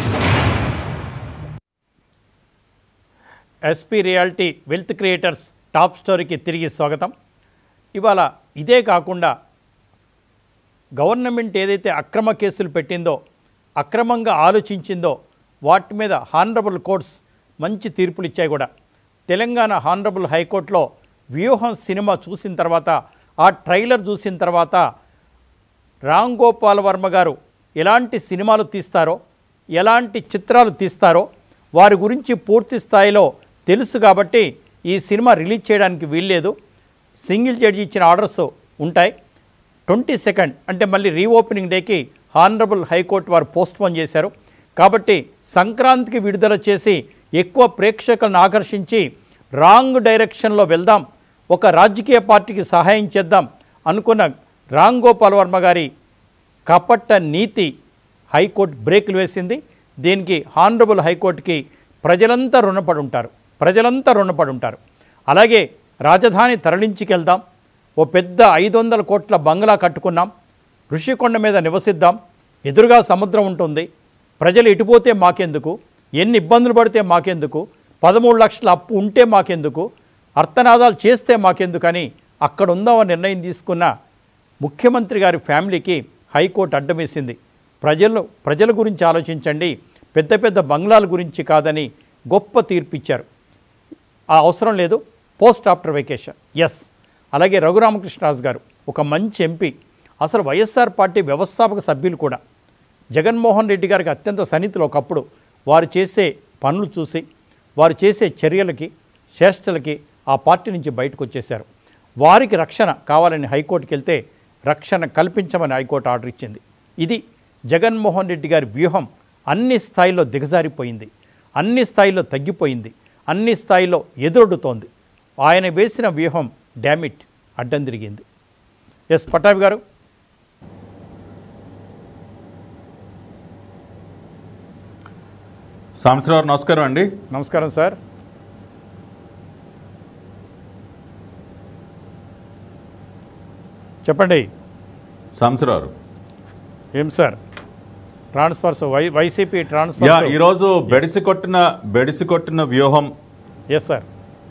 SP reality wealth creators top స్టోరీకి తిరిగి స్వాగతం. ఇవాళ ఇదే కాకుండా గవర్నమెంట్ ఏదైతే అక్రమ కేసులు పెట్టిందో, అక్రమంగా ఆలోచించిందో వాటి మీద హానరబుల్ కోర్ట్స్ మంచి తీర్పులు ఇచ్చాయి కూడా. తెలంగాణ హానరబుల్ హైకోర్టులో వ్యూహం సినిమా చూసిన తర్వాత, ఆ ట్రైలర్ చూసిన తర్వాత రామ్ గోపాల్ వర్మ గారు ఎలాంటి సినిమాలు తీస్తారో, ఎలాంటి చిత్రాలు తీస్తారో వారి గురించి పూర్తి స్థాయిలో తెలుసు. కాబట్టి ఈ సినిమా రిలీజ్ చేయడానికి వీల్లేదు. సింగిల్ జడ్జి ఇచ్చిన ఆర్డర్స్ ఉంటాయి. ట్వంటీ సెకండ్ అంటే మళ్ళీ రీఓపెనింగ్ డేకి హానరబుల్ హైకోర్టు వారు పోస్ట్పోన్ చేశారు. కాబట్టి సంక్రాంతికి విడుదల చేసి ఎక్కువ ప్రేక్షకులను ఆకర్షించి రాంగ్ డైరెక్షన్లో వెళ్దాం, ఒక రాజకీయ పార్టీకి సహాయం చేద్దాం అనుకున్న రామ్ గోపాల్ వర్మ గారి కపట్ట నీతి హైకోర్టు బ్రేకులు వేసింది. దీనికి హానరబుల్ హైకోర్టుకి ప్రజలంతా రుణపడి ఉంటారు, ప్రజలంతా రుణపడి ఉంటారు. అలాగే రాజధాని తరలించుకెళ్దాం, ఓ పెద్ద ఐదు వందల కోట్ల బంగ్లా కట్టుకున్నాం, ఋషికొండ మీద నివసిద్దాం, ఎదురుగా సముద్రం ఉంటుంది, ప్రజలు ఇటుపోతే మాకెందుకు, ఎన్ని ఇబ్బందులు పడితే మాకెందుకు, పదమూడు లక్షల అప్పు ఉంటే మాకెందుకు, అర్థనాదాలు చేస్తే మాకెందుకని అక్కడ ఉందామని నిర్ణయం తీసుకున్న ముఖ్యమంత్రి గారి ఫ్యామిలీకి హైకోర్టు అడ్డం వేసింది. ప్రజలు ప్రజల గురించి ఆలోచించండి, పెద్ద పెద్ద బంగ్లాల గురించి కాదని గొప్ప తీర్పు ఇచ్చారు. ఆ అవసరం లేదు, పోస్ట్ ఆఫ్టర్ వెకేషన్. ఎస్. అలాగే రఘురామకృష్ణరాజు గారు ఒక మంచి ఎంపీ, అసలు వైఎస్ఆర్ పార్టీ వ్యవస్థాపక సభ్యులు కూడా. జగన్మోహన్ రెడ్డి గారికి అత్యంత సన్నిహితులు. ఒకప్పుడు వారు చేసే పనులు చూసి, వారు చేసే చర్యలకి, చేష్టలకి ఆ పార్టీ నుంచి బయటకు వచ్చేశారు. వారికి రక్షణ కావాలని హైకోర్టుకి వెళ్తే రక్షణ కల్పించమని హైకోర్టు ఆర్డర్ ఇచ్చింది. ఇది జగన్మోహన్ రెడ్డి గారి వ్యూహం అన్ని స్థాయిలో దిగజారిపోయింది, అన్ని స్థాయిలో తగ్గిపోయింది, అన్ని స్థాయిలో ఎదురొడ్డుతోంది. ఆయన వేసిన వ్యూహం డామిట్ అడ్డం తిరిగింది. ఎస్ పట్టాభి గారు. సాంబశివరావు నమస్కారం అండి. నమస్కారం సార్. చెప్పండి సాంబశివరావు. ఏం sir transfers, Y YCP transfer ఈరోజు బెడిసి కొట్టిన బెడిసి కొట్టిన వ్యూహం. Yes sir.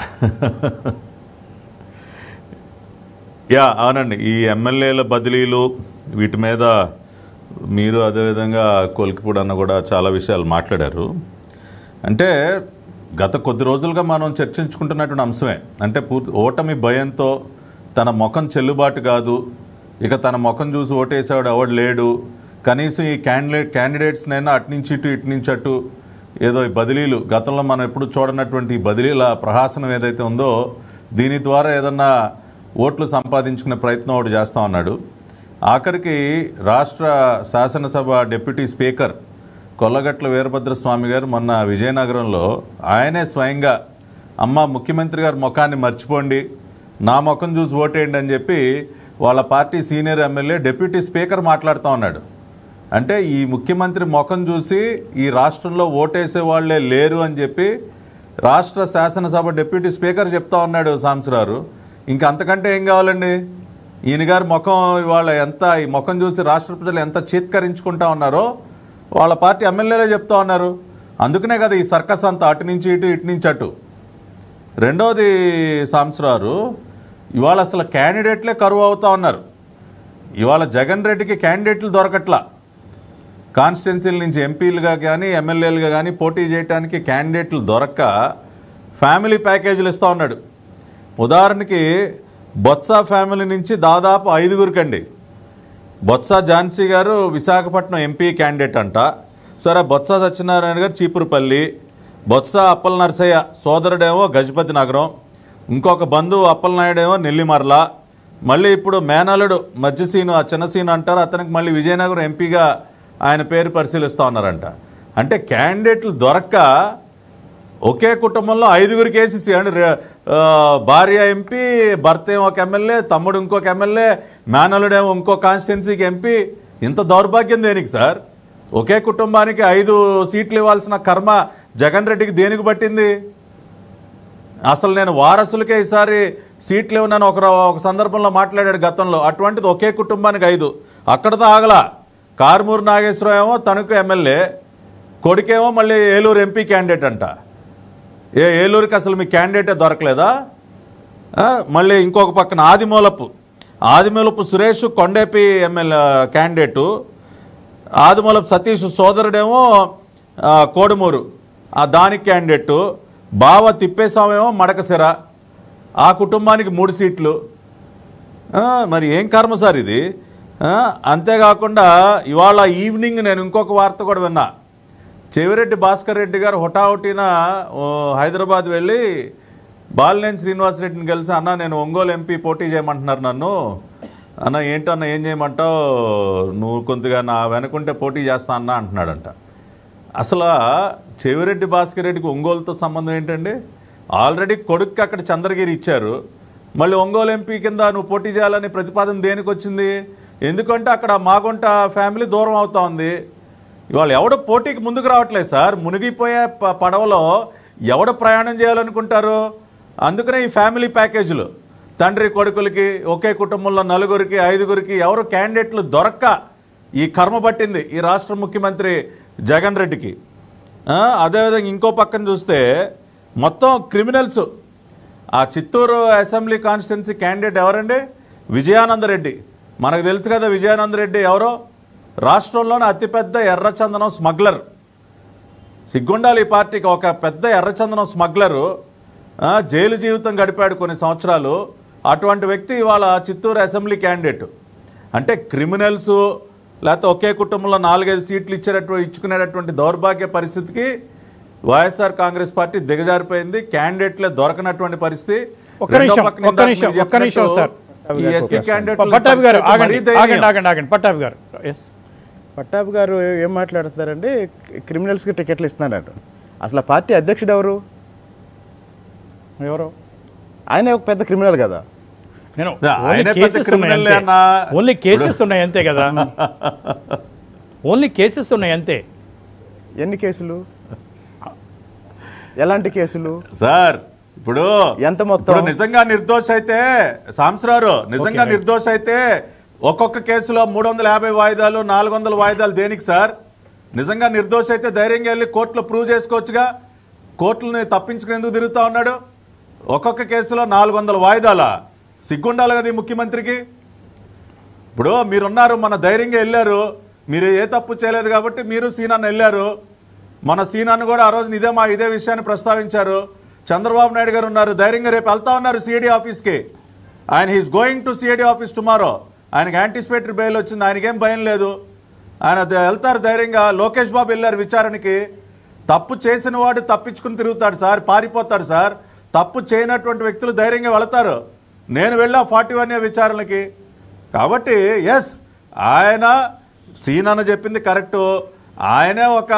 యా అవునండి. ఈ ఎమ్మెల్యేల బదిలీలు వీటి మీద మీరు అదేవిధంగా కొలికిపూడి అన్న కూడా చాలా విషయాలు మాట్లాడారు. అంటే గత కొద్ది రోజులుగా మనం చర్చించుకుంటున్నటువంటి అంశమే. అంటే పూర్తి ఓటమి భయంతో తన ముఖం చెల్లుబాటు కాదు, ఇక తన ముఖం చూసి ఓటేసేవాడు ఎవడు లేడు, కనీసం ఈ క్యాండిడేట్ క్యాండిడేట్స్నైనా అటు నుంచి ఇటు ఇటు నుంచి అటు ఏదో ఈ బదిలీలు, గతంలో మనం ఎప్పుడు చూడనటువంటి ఈ బదిలీల ప్రహాసనం ఏదైతే ఉందో దీని ద్వారా ఏదన్నా ఓట్లు సంపాదించుకునే ప్రయత్నం ఒకటి చేస్తూ ఉన్నాడు. ఆఖరికి రాష్ట్ర శాసనసభ డిప్యూటీ స్పీకర్ కొల్లగట్ల వీరభద్రస్వామి గారు మొన్న విజయనగరంలో ఆయనే స్వయంగా అమ్మ ముఖ్యమంత్రి గారి ముఖాన్ని మర్చిపోండి, నా ముఖం చూసి ఓటేయండి అని చెప్పి వాళ్ళ party senior MLA deputy speaker మాట్లాడుతూ ఉన్నాడు. అంటే ఈ ముఖ్యమంత్రి ముఖం చూసి ఈ రాష్ట్రంలో ఓటేసే వాళ్ళే లేరు అని చెప్పి రాష్ట్ర శాసనసభ డిప్యూటీ స్పీకర్ చెప్తా ఉన్నాడు సాంబశివరావు. ఇంకా అంతకంటే ఏం కావాలండి? ఈయన గారి ముఖం ఇవాళ ఎంత, ఈ ముఖం చూసి రాష్ట్ర ప్రజలు ఎంత చీత్కరించుకుంటా ఉన్నారో వాళ్ళ పార్టీ ఎమ్మెల్యేలే చెప్తా ఉన్నారు. అందుకనే కదా ఈ సర్కస్ అంతా, అటు నుంచి ఇటు ఇటు నుంచి అటు. రెండోది సాంబశివరావు, ఇవాళ అసలు క్యాండిడేట్లే కరువు అవుతా ఉన్నారు. ఇవాళ జగన్ రెడ్డికి క్యాండిడేట్లు దొరకట్లా. కాన్స్టిట్యున్సీల నుంచి ఎంపీలుగా కానీ ఎమ్మెల్యేలుగా కానీ పోటీ చేయడానికి క్యాండిడేట్లు దొరక్క ఫ్యామిలీ ప్యాకేజీలు ఇస్తూ ఉన్నాడు. ఉదాహరణకి బొత్స ఫ్యామిలీ నుంచి దాదాపు ఐదుగురికండి. బొత్స ఝాన్సీ గారు విశాఖపట్నం ఎంపీ క్యాండిడేట్ అంట. సరే, బొత్స సత్యనారాయణ గారు చీపురుపల్లి, బొత్స అప్పల నరసయ్య సోదరుడేమో గజపతి నగరం, ఇంకొక బంధువు అప్పలనాయుడేమో నెల్లిమర్ల, మళ్ళీ ఇప్పుడు మేనలుడు మధ్యసీను, ఆ చిన్నసీను అంటారు, అతనికి మళ్ళీ విజయనగరం ఎంపీగా ఆయన పేరు పరిశీలిస్తూ ఉన్నారంట. అంటే క్యాండిడేట్లు దొరక్క ఒకే కుటుంబంలో ఐదుగురికి వేసేసి, అంటే భార్య ఎంపీ, భర్త ఏమో ఒక ఎమ్మెల్యే, తమ్ముడు ఇంకొక ఎమ్మెల్యే, మేనలుడేమో ఇంకో కాన్స్టిట్యున్సీకి ఎంపీ. ఇంత దౌర్భాగ్యం దేనికి సార్? ఒకే కుటుంబానికి ఐదు సీట్లు ఇవ్వాల్సిన కర్మ జగన్ రెడ్డికి దేనికి పట్టింది? అసలు నేను వారసులకే ఈసారి సీట్లు ఇవ్వనని ఒక ఒక సందర్భంలో మాట్లాడాడు గతంలో. అటువంటిది ఒకే కుటుంబానికి ఐదు, అక్కడతో ఆగలా. కారుమూరు నాగేశ్వరరావు ఏమో తణుకు ఎమ్మెల్యే, కొడుకేమో మళ్ళీ ఏలూరు ఎంపీ క్యాండిడేట్ అంట. ఏ ఏలూరుకి అసలు మీ క్యాండిడేటే దొరకలేదా? మళ్ళీ ఇంకొక పక్కన ఆదిమూలపు ఆదిమూలపు సురేష్ కొండేపి ఎమ్మెల్యే క్యాండిడేటు, ఆదిమూలపు సతీష్ సోదరుడేమో కోడుమూరు ఆ దానికి క్యాండిడేటు, బావ తిప్పేసామేమో మడకసిర, ఆ కుటుంబానికి మూడు సీట్లు. మరి ఏం కర్మ సార్ ఇది. అంతేకాకుండా ఇవాళ ఈవినింగ్ నేను ఇంకొక వార్త కూడా విన్నా. చెవిరెడ్డి భాస్కర్ రెడ్డి గారు హుటాహుటిన హైదరాబాద్ వెళ్ళి బాలినేని శ్రీనివాసరెడ్డిని కలిసి, అన్న నేను ఒంగోలు ఎంపీ పోటీ చేయమంటున్నారు నన్ను, అన్న ఏంటన్నా ఏం చేయమంటావు, నువ్వు కొద్దిగా నా వెనకుంటే పోటీ చేస్తా అన్నా అంటున్నాడంట. అసలు చెవిరెడ్డి భాస్కర్ రెడ్డికి ఒంగోలుతో సంబంధం ఏంటండి? ఆల్రెడీ కొడుక్కి అక్కడ చంద్రగిరి ఇచ్చారు, మళ్ళీ ఒంగోలు ఎంపీ కింద నువ్వు పోటీ చేయాలని ప్రతిపాదన దేనికి వచ్చింది? ఎందుకంటే అక్కడ మాగుంట ఫ్యామిలీ దూరం అవుతా ఉంది. ఇవాళ ఎవడు పోటీకి ముందుకు రావట్లేదు సార్. మునిగిపోయే పడవలో ఎవడు ప్రయాణం చేయాలనుకుంటారు? అందుకనే ఈ ఫ్యామిలీ ప్యాకేజీలు తండ్రి కొడుకులకి, ఒకే కుటుంబంలో నలుగురికి ఐదుగురికి ఎవరు క్యాండిడేట్లు దొరక్క ఈ కర్మ పట్టింది ఈ రాష్ట్ర ముఖ్యమంత్రి జగన్ రెడ్డికి. అదేవిధంగా ఇంకో పక్కన చూస్తే మొత్తం క్రిమినల్స్. ఆ చిత్తూరు అసెంబ్లీ కాన్స్టిట్యున్సీ క్యాండిడేట్ ఎవరండి? విజయానందరెడ్డి. మనకు తెలుసు కదా విజయానందరెడ్డి ఎవరో, రాష్ట్రంలోనే అతిపెద్ద ఎర్రచందనం స్మగ్లర్. సిగ్గుండాలి ఈ పార్టీకి. ఒక పెద్ద ఎర్రచందనం స్మగ్లరు, జైలు జీవితం గడిపాడు కొన్ని సంవత్సరాలు. అటువంటి వ్యక్తి ఇవాళ చిత్తూరు అసెంబ్లీ క్యాండిడేట్. అంటే క్రిమినల్స్ లేకపోతే ఒకే కుటుంబంలో నాలుగైదు సీట్లు ఇచ్చేటటువంటి ఇచ్చుకునేటటువంటి దౌర్భాగ్య పరిస్థితికి వైఎస్ఆర్ కాంగ్రెస్ పార్టీ దిగజారిపోయింది. క్యాండిడేట్లే దొరకనటువంటి పరిస్థితి. పట్టాభి గారు ఏం మాట్లాడుతున్నారండి? క్రిమినల్స్కి టికెట్లు ఇస్తున్నారట. అసలు పార్టీ అధ్యక్షుడు ఎవరు? ఎవరు? ఆయన ఒక పెద్ద క్రిమినల్ కదా. నేను ఓన్లీ కేసెస్ ఉన్నాయి అంతే కదా. ఓన్లీ కేసెస్ ఉన్నాయి అంతే. ఎన్ని కేసులు? ఎలాంటి కేసులు సార్? ఇప్పుడు ఎంత మొత్తం? నిజంగా నిర్దోష అయితే సాంసరారు నిజంగా నిర్దోష అయితే ఒక్కొక్క కేసులో మూడు వందల యాభై వాయిదాలు నాలుగు వందల వాయిదాలు దేనికి సార్? నిజంగా నిర్దోష అయితే ధైర్యంగా వెళ్ళి కోర్టులో ప్రూవ్ చేసుకోవచ్చుగా. కోర్టులని తప్పించుకునేందుకు తిరుగుతూ ఉన్నాడు. ఒక్కొక్క కేసులో నాలుగు వందల వాయిదాలా? సిగ్గుండాలి కదా ఈ ముఖ్యమంత్రికి. ఇప్పుడు మీరున్నారు, మన ధైర్యంగా వెళ్ళారు, మీరు ఏ తప్పు చేయలేదు కాబట్టి మీరు సీనాన్ని వెళ్ళారు. మన సీనాన్ని కూడా ఆ రోజున ఇదే మా ఇదే విషయాన్ని ప్రస్తావించారు. చంద్రబాబు నాయుడు గారు ఉన్నారు, ధైర్యంగా రేపు వెళ్తా ఉన్నారు సిఐడి ఆఫీస్కి. ఆయన he's going to CID office tomorrow. ఆయనకి యాంటిసిపేటరీ బెయిల్ వచ్చింది, ఆయనకేం భయం లేదు, ఆయన వెళ్తారు ధైర్యంగా. లోకేష్ బాబు వెళ్ళారు విచారణకి. తప్పు చేసిన వాడు తప్పించుకుని తిరుగుతాడు సార్, పారిపోతాడు సార్. తప్పు చేయనటువంటి వ్యక్తులు ధైర్యంగా వెళతారు. నేను వెళ్ళా ఫార్టీ వన్ ఏ విచారణకి. కాబట్టి ఎస్, ఆయన సీనన్న చెప్పింది కరెక్టు. ఆయనే ఒక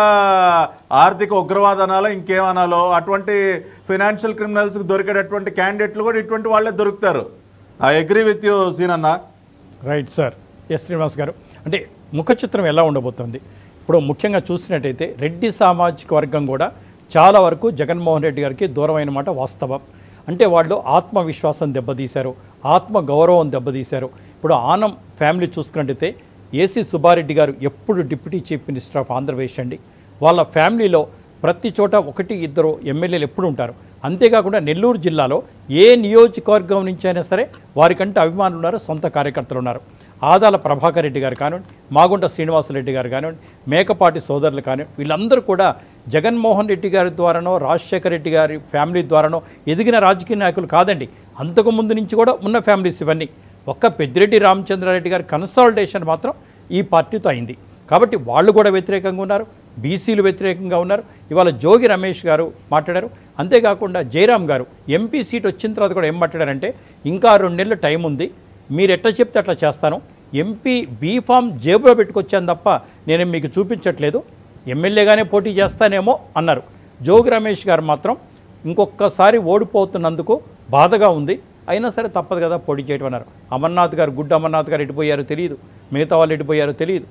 ఆర్థిక ఉగ్రవాదనాలో ఇంకేమనాలో అటువంటి ఫైనాన్షియల్ క్రిమినల్స్కి దొరికేటటువంటి క్యాండిడేట్లు కూడా ఇటువంటి వాళ్ళే దొరుకుతారు. ఐ అగ్రీ విత్ యూ సీనన్న. Right sir. ఎస్ శ్రీనివాస్ గారు, అంటే ముఖ చిత్రం ఎలా ఉండబోతోంది? ఇప్పుడు ముఖ్యంగా చూసినట్టయితే రెడ్డి సామాజిక వర్గం కూడా చాలా వరకు జగన్మోహన్ రెడ్డి గారికి దూరమైన మాట వాస్తవం. అంటే వాళ్ళు ఆత్మవిశ్వాసం దెబ్బతీశారు, ఆత్మ గౌరవం దెబ్బతీశారు. ఇప్పుడు ఆనం ఫ్యామిలీ చూసుకున్నట్టయితే ఏసీ సుబ్బారెడ్డి గారు ఎప్పుడు deputy chief minister of Andhra Pradesh అండి. వాళ్ళ ఫ్యామిలీలో ప్రతి చోట ఒకటి ఇద్దరు ఎమ్మెల్యేలు ఎప్పుడు ఉంటారు. అంతేకాకుండా నెల్లూరు జిల్లాలో ఏ నియోజకవర్గం నుంచి అయినా సరే వారికంటే అభిమానులు ఉన్నారు, సొంత కార్యకర్తలు ఉన్నారు. ఆదాల ప్రభాకర్ రెడ్డి గారు కానివ్వండి, మాగుంట శ్రీనివాసరెడ్డి గారు కానివ్వండి, మేకపాటి సోదరులు కానివ్వండి, వీళ్ళందరూ కూడా జగన్మోహన్ రెడ్డి గారి ద్వారానో రాజశేఖర రెడ్డి గారి ఫ్యామిలీ ద్వారానో ఎదిగిన రాజకీయ నాయకులు కాదండి. అంతకుముందు నుంచి కూడా ఉన్న ఫ్యామిలీస్ ఇవన్నీ. ఒక్క పెద్దిరెడ్డి రామచంద్రారెడ్డి గారి కన్సాలిడేషన్ మాత్రం ఈ పార్టీతో అయింది. కాబట్టి వాళ్ళు కూడా వ్యతిరేకంగా ఉన్నారు, బీసీలు వ్యతిరేకంగా ఉన్నారు. ఇవాళ జోగి రమేష్ గారు మాట్లాడారు. అంతేకాకుండా జయరామ్ గారు ఎంపీ సీట్ వచ్చిన తర్వాత కూడా ఏం మాట్లాడారంటే, ఇంకా రెండు నెలలు టైం ఉంది, మీరు ఎట్లా చెప్తే అట్లా చేస్తాను, ఎంపీ బీఫామ్ జేబులో పెట్టుకొచ్చాను తప్ప నేనేం మీకు చూపించట్లేదు, ఎమ్మెల్యేగానే పోటీ చేస్తానేమో అన్నారు. జోగి రమేష్ గారు మాత్రం ఇంకొకసారి ఓడిపోతున్నందుకు బాధగా ఉంది, అయినా సరే తప్పదు కదా పోటీ చేయడం అన్నారు. అమర్నాథ్ గారు, గుడ్డ అమర్నాథ్ గారు ఎడిపోయారో తెలియదు, మిగతా వాళ్ళు ఎడిపోయారో తెలియదు.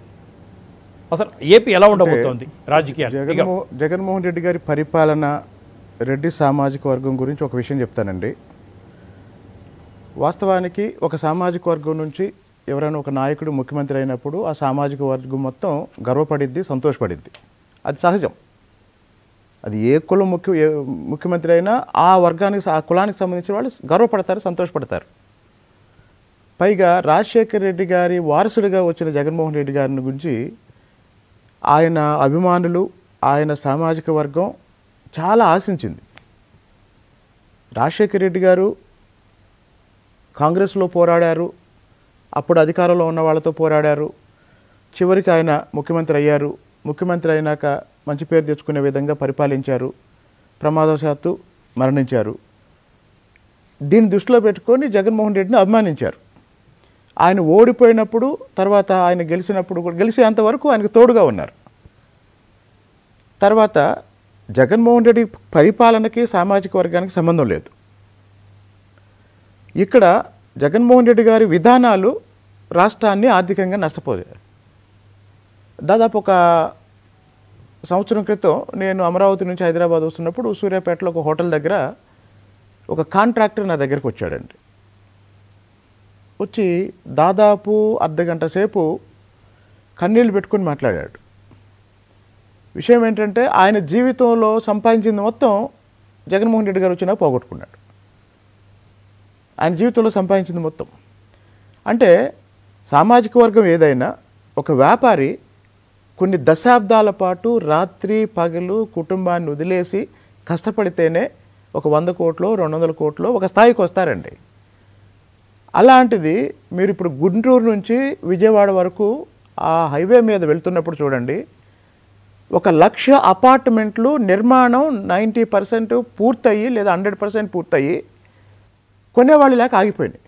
అసలు ఏపీ ఎలా ఉండబోతోంది రాజకీయాలు? జగన్మో జగన్మోహన్ రెడ్డి గారి పరిపాలన, రెడ్డి సామాజిక వర్గం గురించి ఒక విషయం చెప్తానండి. వాస్తవానికి ఒక సామాజిక వర్గం నుంచి ఎవరైనా ఒక నాయకుడు ముఖ్యమంత్రి అయినప్పుడు ఆ సామాజిక వర్గం మొత్తం గర్వపడిద్ది, సంతోషపడిద్ది. అది సహజం. అది ఏ కులం ముఖ్య ఏ ముఖ్యమంత్రి అయినా ఆ వర్గానికి ఆ కులానికి సంబంధించిన వాళ్ళు గర్వపడతారు, సంతోషపడతారు. పైగా రాజశేఖర రెడ్డి గారి వారసుడిగా వచ్చిన జగన్మోహన్ రెడ్డి గారిని గురించి ఆయన అభిమానులు, ఆయన సామాజిక వర్గం చాలా ఆశించింది. రాజశేఖర రెడ్డి గారు కాంగ్రెస్లో పోరాడారు, అప్పుడు అధికారంలో ఉన్న వాళ్ళతో పోరాడారు, చివరికి ఆయన ముఖ్యమంత్రి అయ్యారు. ముఖ్యమంత్రి అయినాక మంచి పేరు తెచ్చుకునే విధంగా పరిపాలించారు. ప్రమాదవశాత్తు మరణించారు. దీన్ని దృష్టిలో పెట్టుకొని జగన్మోహన్ రెడ్డిని అభిమానించారు. ఆయన ఓడిపోయినప్పుడు, తర్వాత ఆయన గెలిచినప్పుడు కూడా గెలిచేంతవరకు ఆయనకు తోడుగా ఉన్నారు. తర్వాత జగన్మోహన్ రెడ్డి పరిపాలనకి సామాజిక వర్గానికి సంబంధం లేదు. ఇక్కడ జగన్మోహన్ రెడ్డి గారి విధానాలు రాష్ట్రాన్ని ఆర్థికంగా నష్టపోయాయి. దాదాపు ఒక సంవత్సరం క్రితం నేను అమరావతి నుంచి హైదరాబాద్ వస్తున్నప్పుడు సూర్యాపేటలో ఒక హోటల్ దగ్గర ఒక కాంట్రాక్టర్ నా దగ్గరికి వచ్చాడండి. వచ్చి దాదాపు అర్ధ గంట సేపు కన్నీళ్ళు పెట్టుకొని మాట్లాడాడు. విషయం ఏంటంటే ఆయన జీవితంలో సంపాదించింది మొత్తం జగన్మోహన్ రెడ్డి గారు వచ్చినా పోగొట్టుకున్నాడు. ఆయన జీవితంలో సంపాదించింది మొత్తం. అంటే సామాజిక వర్గం ఏదైనా ఒక వ్యాపారి కొన్ని దశాబ్దాల పాటు రాత్రి పగలు కుటుంబాన్ని వదిలేసి కష్టపడితేనే ఒక వంద కోట్లు రెండు వందల కోట్లు ఒక స్థాయికి వస్తారండి. అలాంటిది మీరు ఇప్పుడు గుంటూరు నుంచి విజయవాడ వరకు ఆ హైవే మీద వెళ్తున్నప్పుడు చూడండి, ఒక లక్ష అపార్ట్మెంట్లు నిర్మాణం నైంటీ పర్సెంట్ పూర్తయ్యి లేదా హండ్రెడ్ పర్సెంట్ పూర్తయ్యి కొనేవాళ్ళు లేక ఆగిపోయినాయి.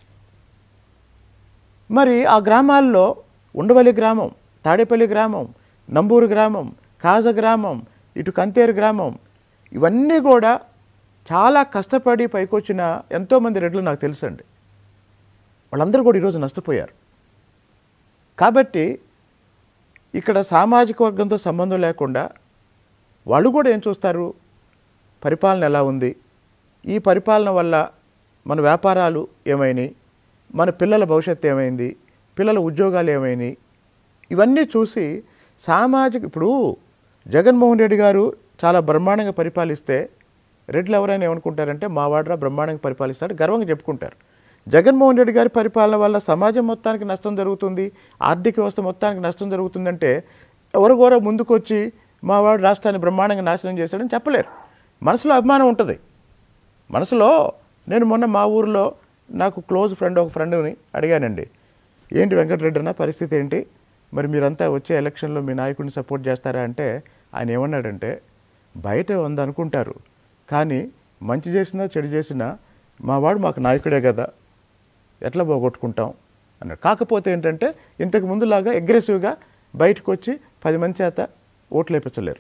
మరి ఆ గ్రామాల్లో ఉండవల్లి గ్రామం, తాడేపల్లి గ్రామం, నంబూరు గ్రామం, కాజ గ్రామం, ఇటు కంతేరు గ్రామం, ఇవన్నీ కూడా చాలా కష్టపడి పైకొచ్చిన ఎంతోమంది రెడ్లు నాకు తెలుసండి. వాళ్ళందరూ కూడా ఈరోజు నష్టపోయారు. కాబట్టి ఇక్కడ సామాజిక వర్గంతో సంబంధం లేకుండా వాళ్ళు కూడా ఏం చూస్తారు, పరిపాలన ఎలా ఉంది, ఈ పరిపాలన వల్ల మన వ్యాపారాలు ఏమైనాయి, మన పిల్లల భవిష్యత్తు ఏమైంది, పిల్లల ఉద్యోగాలు ఏమైనాయి, ఇవన్నీ చూసి సామాజిక ఇప్పుడు జగన్మోహన్ రెడ్డి గారు చాలా బ్రహ్మాండంగా పరిపాలిస్తే రెడ్లు ఎవరైనా ఏమనుకుంటారంటే మా వాడ్రా బ్రహ్మాండంగా పరిపాలిస్తాడు గర్వంగా చెప్పుకుంటారు. జగన్మోహన్ రెడ్డి గారి పరిపాలన వల్ల సమాజం మొత్తానికి నష్టం జరుగుతుంది, ఆర్థిక వ్యవస్థ మొత్తానికి నష్టం జరుగుతుందంటే ఎవరు కూడా ముందుకు వచ్చి మా వాడు రాష్ట్రాన్ని బ్రహ్మాండంగా నాశనం చేశాడని చెప్పలేరు. మనసులో అభిమానం ఉంటుంది. మనసులో నేను మొన్న మా ఊరిలో నాకు క్లోజ్ ఫ్రెండ్ ఒక ఫ్రెండ్ని అడిగానండి, ఏంటి వెంకటరెడ్డి అన్న పరిస్థితి ఏంటి, మరి మీరంతా వచ్చే ఎలక్షన్లో మీ నాయకుడిని సపోర్ట్ చేస్తారా అంటే ఆయన ఏమన్నాడంటే, బయట ఉందనుకుంటారు కానీ మంచి చేసినా చెడు చేసినా మా వాడు మాకు నాయకుడే కదా, ఎట్లా పోగొట్టుకుంటాం అన్నాడు. కాకపోతే ఏంటంటే ఇంతకు ముందులాగా అగ్రెసివ్గా బయటకు వచ్చి పది మంది చేత ఓట్లు వేయించలేరు.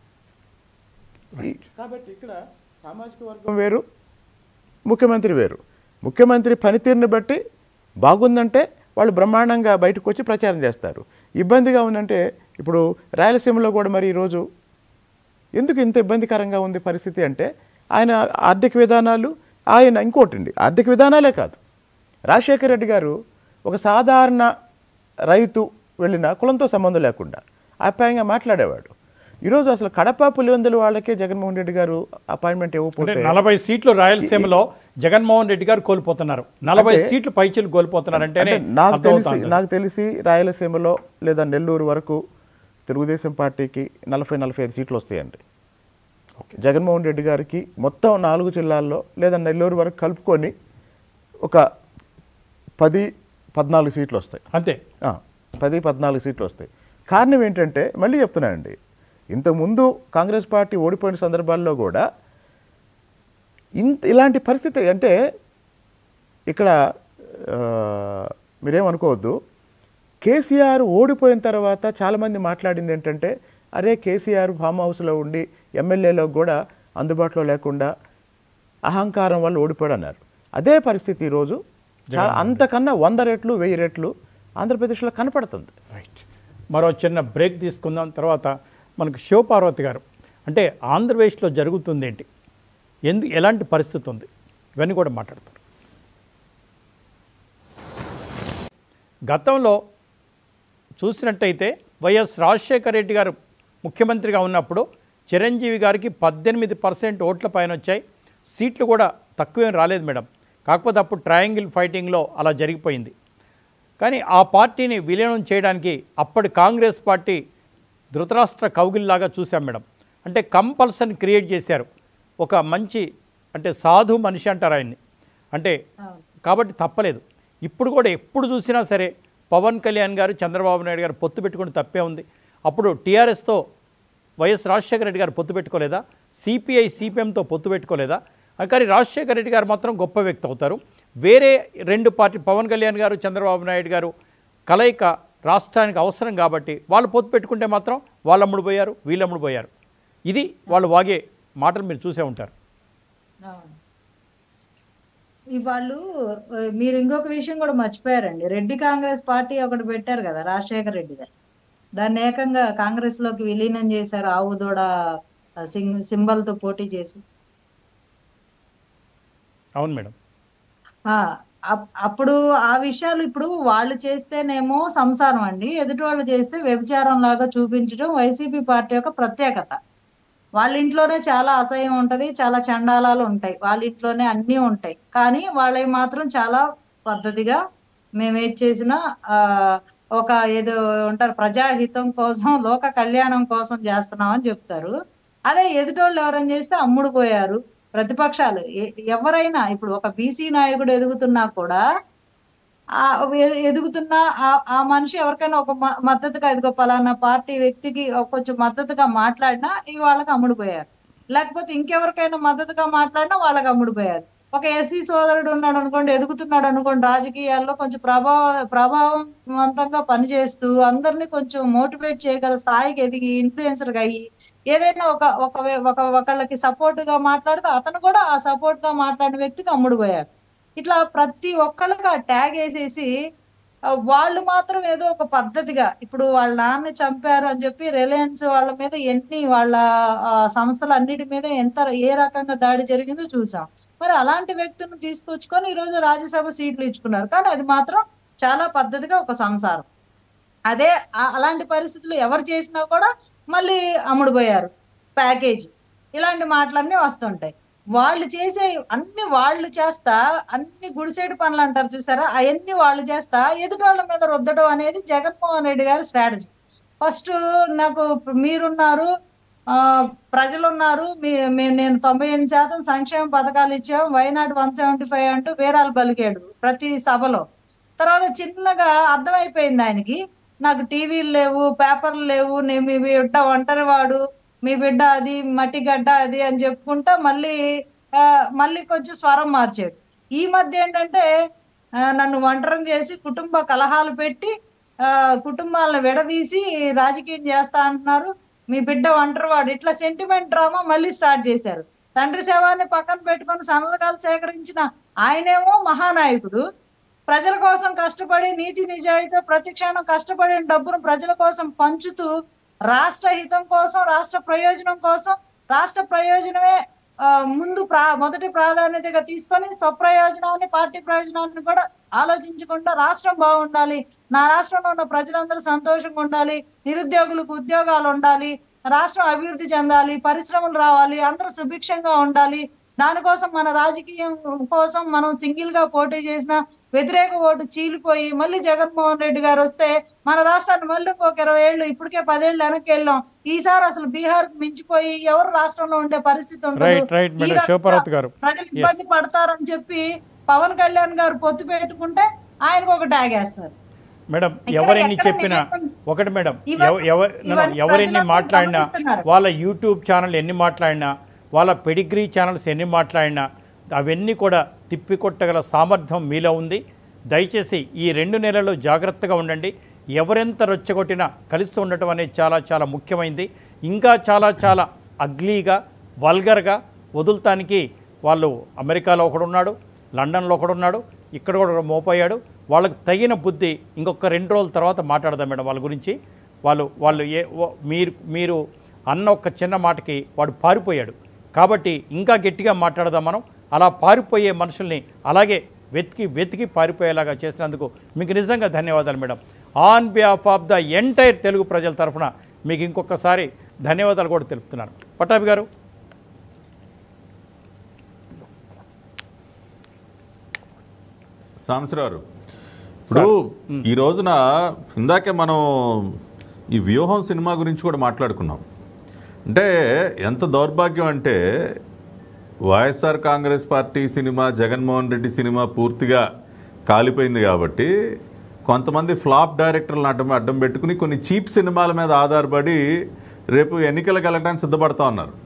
కాబట్టి ఇక్కడ సామాజిక వర్గం వేరు, ముఖ్యమంత్రి వేరు. ముఖ్యమంత్రి పనితీరుని బట్టి బాగుందంటే వాళ్ళు బ్రహ్మాండంగా బయటకు వచ్చి ప్రచారం చేస్తారు. ఇబ్బందిగా ఉందంటే ఇప్పుడు రాయలసీమలో కూడా మరి ఈరోజు ఎందుకు ఇంత ఇబ్బందికరంగా ఉంది పరిస్థితి అంటే ఆయన ఆర్థిక విధానాలు, ఆయన ఇంకోటండి ఆర్థిక విధానాలే కాదు, రాజశేఖర రెడ్డి గారు ఒక సాధారణ రైతు వెళ్ళిన కులంతో సంబంధం లేకుండా ఆప్యాయంగా మాట్లాడేవాడు. ఈరోజు అసలు కడప పులివెందుల వాళ్ళకే జగన్మోహన్ రెడ్డి గారు అపాయింట్మెంట్ ఇవ్వకపోతే నలభై సీట్లు రాయలసీమలో జగన్మోహన్ రెడ్డి గారు కోల్పోతున్నారు. నలభై సీట్లు పైచీలు కోల్పోతున్నారు అంటే నాకు తెలిసి నాకు తెలిసి రాయలసీమలో లేదా నెల్లూరు వరకు తెలుగుదేశం పార్టీకి నలభై నలభై ఐదు సీట్లు వస్తాయండి. జగన్మోహన్ రెడ్డి గారికి మొత్తం నాలుగు జిల్లాల్లో లేదా నెల్లూరు వరకు కలుపుకొని ఒక పది పద్నాలుగు సీట్లు వస్తాయి అంతే. పది పద్నాలుగు సీట్లు వస్తాయి. కారణం ఏంటంటే మళ్ళీ చెప్తున్నానండి, ఇంతకుముందు కాంగ్రెస్ పార్టీ ఓడిపోయిన సందర్భాల్లో కూడా ఇంత ఇలాంటి పరిస్థితి అంటే ఇక్కడ మీరేమనుకోవద్దు, కేసీఆర్ ఓడిపోయిన తర్వాత చాలామంది మాట్లాడింది ఏంటంటే అరే కేసీఆర్ ఫామ్ హౌస్లో ఉండి ఎమ్మెల్యేలకు కూడా అందుబాటులో లేకుండా అహంకారం వల్ల ఓడిపోయాడు అన్నారు. అదే పరిస్థితి ఈరోజు చాలా అంతకన్నా వంద రెట్లు వెయ్యి రెట్లు ఆంధ్రప్రదేశ్లో కనపడుతుంది. రైట్, మరో చిన్న బ్రేక్ తీసుకుందాం. తర్వాత మనకు శివపార్వతి గారు అంటే ఆంధ్రప్రదేశ్లో జరుగుతుంది ఏంటి, ఎందు ఎలాంటి పరిస్థితి ఉంది, ఇవన్నీ కూడా మాట్లాడతారు. గతంలో చూసినట్టయితే వైఎస్ రాజశేఖర రెడ్డి గారు ముఖ్యమంత్రిగా ఉన్నప్పుడు చిరంజీవి గారికి పద్దెనిమిది పర్సెంట్ ఓట్ల పైన వచ్చాయి. సీట్లు కూడా తక్కువేం రాలేదు మేడం. కాకపోతే అప్పుడు ట్రయాంగిల్ ఫైటింగ్లో అలా జరిగిపోయింది. కానీ ఆ పార్టీని విలీనం చేయడానికి అప్పటి కాంగ్రెస్ పార్టీ ధృతరాష్ట్ర కౌగిల్లాగా చూసాం మేడం. అంటే కంపల్సన్ క్రియేట్ చేశారు. ఒక మంచి అంటే సాధు మనిషి అంటారు ఆయన్ని. అంటే కాబట్టి తప్పలేదు. ఇప్పుడు కూడా ఎప్పుడు చూసినా సరే పవన్ కళ్యాణ్ గారు చంద్రబాబు నాయుడు గారు పొత్తు పెట్టుకుని తప్పే ఉంది. అప్పుడు టీఆర్ఎస్తో వైఎస్ రాజశేఖర రెడ్డి గారు పొత్తు పెట్టుకోలేదా? సిపిఐ సిపిఎంతో పొత్తు పెట్టుకోలేదా? కానీ రాజశేఖర రెడ్డి గారు మాత్రం గొప్ప వ్యక్తి అవుతారు. వేరే రెండు పార్టీ పవన్ కళ్యాణ్ గారు చంద్రబాబు నాయుడు గారు కలయిక రాష్ట్రానికి అవసరం కాబట్టి వాళ్ళు పొత్తు పెట్టుకుంటే మాత్రం వాళ్ళు అమ్ముడు పోయారు, వీళ్ళు అమ్ముడు పోయారు. ఇది వాళ్ళు వాగే మాటలు మీరు చూసే ఉంటారు. వాళ్ళు మీరు ఇంకొక విషయం కూడా మర్చిపోయారండి. రెడ్డి కాంగ్రెస్ పార్టీ ఒకటి పెట్టారు కదా రాజశేఖర రెడ్డి గారు. దాన్ని ఏకంగా కాంగ్రెస్ లోకి విలీనం చేశారు. ఆవు దూడ సింబల్ తో పోటీ చేసి. అవును మేడం. అప్పుడు ఆ విషయాలు ఇప్పుడు వాళ్ళు చేస్తేనేమో సంసారం అండి, ఎదుటి వాళ్ళు చేస్తే వ్యభిచారం లాగా చూపించడం వైసీపీ పార్టీ యొక్క ప్రత్యేకత. వాళ్ళ ఇంట్లోనే చాలా అసహ్యం ఉంటది, చాలా చండాలాలు ఉంటాయి, వాళ్ళ ఇంట్లోనే అన్నీ ఉంటాయి. కానీ వాళ్ళవి మాత్రం చాలా పద్ధతిగా మేము ఏది చేసినా ఆ ఒక ఏదో ఉంటారు ప్రజాహితం కోసం లోక కళ్యాణం కోసం చేస్తున్నామని చెప్తారు. అదే ఎదుటోళ్ళు ఎవరైనా చేస్తే అమ్ముడు పోయారు. ప్రతిపక్షాలు ఎవరైనా ఇప్పుడు ఒక బీసీ నాయకుడు ఎదుగుతున్నా కూడా ఆ ఎదుగుతున్నా ఆ మనిషి ఎవరికైనా ఒక మద్దతుగా ఎదుగో పలానా పార్టీ వ్యక్తికి కొంచెం మద్దతుగా మాట్లాడినా ఇవి వాళ్ళకి అమ్ముడుపోయారు. లేకపోతే ఇంకెవరికైనా మద్దతుగా మాట్లాడినా వాళ్ళకి అమ్ముడుపోయారు. ఒక ఎస్సీ సోదరుడు ఉన్నాడు అనుకోండి, ఎదుగుతున్నాడు అనుకోండి, రాజకీయాల్లో కొంచెం ప్రభావ ప్రభావవంతంగా పనిచేస్తూ అందరినీ కొంచెం మోటివేట్ చేయగల స్థాయికి ఎదిగి ఇన్ఫ్లుయెన్సర్గా అయ్యి ఏదైనా ఒక ఒక ఒక ఒకళ్ళకి సపోర్ట్గా మాట్లాడితే అతను కూడా ఆ సపోర్ట్గా మాట్లాడిన వ్యక్తికి అమ్ముడుపోయాడు. ఇట్లా ప్రతి ఒక్కళ్ళకి ఆ ట్యాగ్ వేసేసి వాళ్ళు మాత్రం ఏదో ఒక పద్ధతిగా ఇప్పుడు వాళ్ళ నాన్న చంపారు అని చెప్పి రిలయన్స్ వాళ్ళ మీద ఎన్ని వాళ్ళ సంస్థల అన్నిటి మీద ఎంత ఏ రకంగా దాడి జరిగిందో చూసాం. మరి అలాంటి వ్యక్తులను తీసుకొచ్చుకొని ఈరోజు రాజ్యసభ సీట్లు ఇచ్చుకున్నారు. కానీ అది మాత్రం చాలా పద్ధతిగా ఒక సంసారం. అదే అలాంటి పరిస్థితులు ఎవరు చేసినా కూడా మళ్ళీ అమ్ముడుపోయారు ప్యాకేజీ, ఇలాంటి మాటలన్నీ వస్తుంటాయి. వాళ్ళు చేసే అన్ని వాళ్ళు చేస్తా అన్ని గుడిసేడు పనులు అంటారు చూసారా, అవన్నీ వాళ్ళు చేస్తా ఎదుటి వాళ్ళ మీద రుద్దడం అనేది జగన్మోహన్ రెడ్డి గారి స్ట్రాటజీ. ఫస్ట్ నాకు మీరున్నారు, ఆ ప్రజలున్నారు, మీ నేను తొంభై ఎనిమిది శాతం సంక్షేమ పథకాలు ఇచ్చాం, వైనాట్ వన్ సెవెంటీ ఫైవ్ అంటూ వేరాలు పలికాడు ప్రతి సభలో. తర్వాత చిన్నగా అర్థమైపోయింది ఆయనకి, నాకు టీవీలు లేవు, పేపర్లు లేవు, నేను మీ బిడ్డ ఒంటరి వాడు, మీ బిడ్డ అది మట్టి గడ్డ అది అని చెప్పుకుంటా మళ్ళీ మళ్ళీ కొంచెం స్వరం మార్చాడు. ఈ మధ్య ఏంటంటే నన్ను ఒంటరం చేసి కుటుంబ కలహాలు పెట్టి ఆ కుటుంబాలను విడదీసి రాజకీయం చేస్తా అంటున్నారు, మీ బిడ్డ ఒంటరివాడు, ఇట్లా సెంటిమెంట్ డ్రామా మళ్ళీ స్టార్ట్ చేశారు. తండ్రి శవాన్ని పక్కన పెట్టుకొని సంతకాలు సేకరించిన ఆయనేమో మహానాయకుడు, ప్రజల కోసం కష్టపడి నీతి నిజాయితీతో ప్రతి క్షణం కష్టపడిన డబ్బును ప్రజల కోసం పంచుతూ రాష్ట్ర హితం కోసం, రాష్ట్ర ప్రయోజనం కోసం, రాష్ట్ర ప్రయోజనమే ముందు ప్రా మొదటి ప్రాధాన్యతగా తీసుకొని స్వప్రయోజనాన్ని పార్టీ ప్రయోజనాన్ని కూడా ఆలోచించకుండా రాష్ట్రం బాగుండాలి, నా రాష్ట్రంలో ఉన్న ప్రజలందరూ సంతోషంగా ఉండాలి, నిరుద్యోగులకు ఉద్యోగాలు ఉండాలి, రాష్ట్రం అభివృద్ధి చెందాలి, పరిశ్రమలు రావాలి, అందరూ సుభిక్షంగా ఉండాలి, దానికోసం మన రాజకీయం కోసం మనం సింగిల్ గా పోటీ చేసిన వ్యతిరేక ఓటు చీలిపోయి మళ్ళీ జగన్మోహన్ రెడ్డి గారు వస్తే మన రాష్ట్రాన్ని మళ్ళీ ఒక ఇరవై ఏళ్ళు ఇప్పటికే పదేళ్ళు వెనక్కి వెళ్ళాం, ఈసారి అసలు బీహార్ మించిపోయి ఎవరు రాష్ట్రంలో ఉండే పరిస్థితి ఉంటుంది, ప్రజలు ఇబ్బంది పడతారని చెప్పి పవన్ కళ్యాణ్ గారు పొత్తు పెట్టుకుంటే ఆయనకు ఒక ట్యాగ్ వేస్తారు. మేడం ఎవరెన్ని చెప్పినా ఒకటి మేడం, ఎవరెన్ని మాట్లాడినా వాళ్ళ యూట్యూబ్ ఛానల్ ఎన్ని మాట్లాడినా వాళ్ళ పెడిగ్రీ ఛానల్స్ ఎన్ని మాట్లాడినా అవన్నీ కూడా తిప్పికొట్టగల సామర్థ్యం మీలో ఉంది. దయచేసి ఈ రెండు నెలలు జాగ్రత్తగా ఉండండి. ఎవరెంత రొచ్చగొట్టినా కలిసి ఉండటం అనేది చాలా చాలా ముఖ్యమైనది. ఇంకా చాలా చాలా అగ్లీగా వల్గర్గా వదులుతానికి వాళ్ళు అమెరికాలో ఒకడున్నాడు, లండన్లో ఒకడున్నాడు, ఇక్కడ కూడా మోపోయాడు. వాళ్ళకు తగిన బుద్ధి ఇంకొక రెండు రోజుల తర్వాత మాట్లాడదాం మేడం వాళ్ళ గురించి. వాళ్ళు వాళ్ళు ఏ మీరు మీరు అన్న ఒక చిన్న మాటకి వాడు పారిపోయాడు కాబట్టి ఇంకా గట్టిగా మాట్లాడదాం మనం. అలా పారిపోయే మనుషుల్ని అలాగే వెతికి వెతికి పారిపోయేలాగా చేసినందుకు మీకు నిజంగా ధన్యవాదాలు madam. On behalf of the entire Telugu ప్రజల తరఫున మీకు ఇంకొకసారి ధన్యవాదాలు కూడా తెలుపుతున్నాను. పట్టాభి గారు. సాంబశివరావు, ఇప్పుడు ఈ రోజున ఇందాకే మనం ఈ వ్యూహం సినిమా గురించి కూడా మాట్లాడుకున్నాం. అంటే ఎంత దౌర్భాగ్యం అంటే YSR Congress party cinema, Jaganmohan Reddy cinema పూర్తిగా కాలిపోయింది కాబట్టి కొంతమంది ఫ్లాప్ డైరెక్టర్లను అడ్డం అడ్డం పెట్టుకుని కొన్ని చీప్ సినిమాల మీద ఆధారపడి రేపు ఎన్నికలకు వెళ్ళడానికి సిద్ధపడతా ఉన్నారు.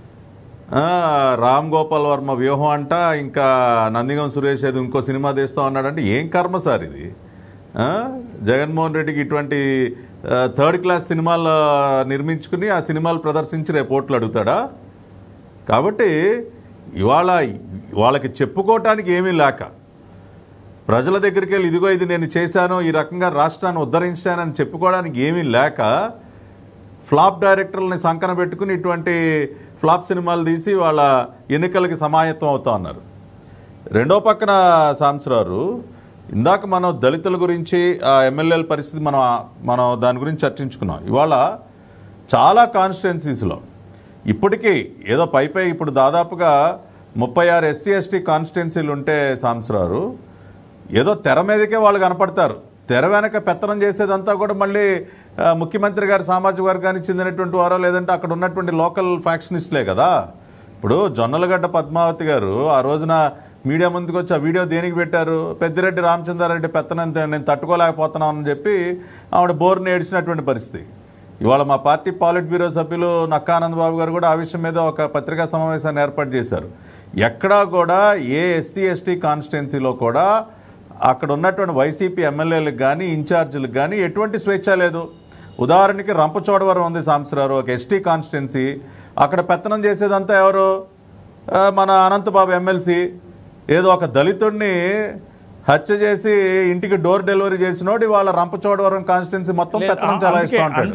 రామ్ గోపాల్ వర్మ వ్యూహం అంట, ఇంకా నందిగం సురేష్ ఏదో ఇంకో సినిమా తీస్తూ ఉన్నాడంటే ఏం కర్మ సార్ ఇది? జగన్మోహన్ రెడ్డికి ఇటువంటి థర్డ్ క్లాస్ సినిమాలు నిర్మించుకుని ఆ సినిమాలు ప్రదర్శించి రేపు ఓట్లు అడుగుతాడా? కాబట్టి ఇవాళ వాళ్ళకి చెప్పుకోవటానికి ఏమీ లేక ప్రజల దగ్గరికి వెళ్ళి ఇదిగో ఇది నేను చేశాను, ఈ రకంగా రాష్ట్రాన్ని ఉద్ధరించానని చెప్పుకోవడానికి ఏమీ లేక ఫ్లాప్ డైరెక్టర్లని సంకన పెట్టుకుని ఇటువంటి ఫ్లాప్ సినిమాలు తీసి వాళ్ళ ఎన్నికలకి సమాయత్తం అవుతా ఉన్నారు. రెండో పక్కన సాంబశివరావు, ఇందాక మనం దళితుల గురించి ఆ ఎమ్మెల్యేల పరిస్థితి మనం మనం దాని గురించి చర్చించుకున్నాం. ఇవాళ చాలా కాన్స్టిట్యున్సీస్లో ఇప్పటికీ ఏదో పై పై ఇప్పుడు దాదాపుగా ముప్పై ఆరు ఎస్సీ ఎస్టీ కాన్స్టిట్యున్సీలు ఉంటే సాంబశివరావు ఏదో తెర మీదకే వాళ్ళు కనపడతారు. తెర వెనక పెత్తనం చేసేదంతా కూడా మళ్ళీ ముఖ్యమంత్రి గారి సామాజిక వర్గానికి చెందినటువంటి వారో లేదంటే అక్కడ ఉన్నటువంటి లోకల్ ఫ్యాక్షనిస్టులే కదా. ఇప్పుడు జొన్నలగడ్డ పద్మావతి గారు ఆ రోజున మీడియా ముందుకు వచ్చి ఆ వీడియో దేనికి పెట్టారు? పెద్దిరెడ్డి రామచంద్రారెడ్డి పెత్తనం నేను తట్టుకోలేకపోతున్నానని చెప్పి ఆవిడ బోర్ని ఏడ్చినటువంటి పరిస్థితి. ఇవాళ మా పార్టీ పాలిట్ బ్యూరో సభ్యులు నక్కా ఆనందబాబు గారు కూడా ఆ విషయం మీద ఒక పత్రికా సమావేశాన్ని ఏర్పాటు చేశారు. ఎక్కడా కూడా ఏ ఎస్సీ ఎస్టీ కాన్స్టిట్యున్సీలో కూడా అక్కడ ఉన్నటువంటి వైసీపీ ఎమ్మెల్యేలకు కానీ ఇన్ఛార్జీలకు కానీ ఎటువంటి స్వేచ్ఛ లేదు. ఉదాహరణకి రంపచోడవరం ఉంది సాంబశివరావు, ఒక ఎస్టీ కాన్స్టిట్యున్సీ. అక్కడ పెత్తనం చేసేదంతా ఎవరు? మన అనంతబాబు ఎమ్మెల్సీ. ఏదో ఒక దళితుడిని హత్య చేసి ఇంటికి డోర్ డెలివరీ చేసినోడు ఇవాళ రంపచోడవరం కాన్స్టిట్యున్సీ మొత్తం పెత్తనం చలాయిస్తూ ఉంటాడు.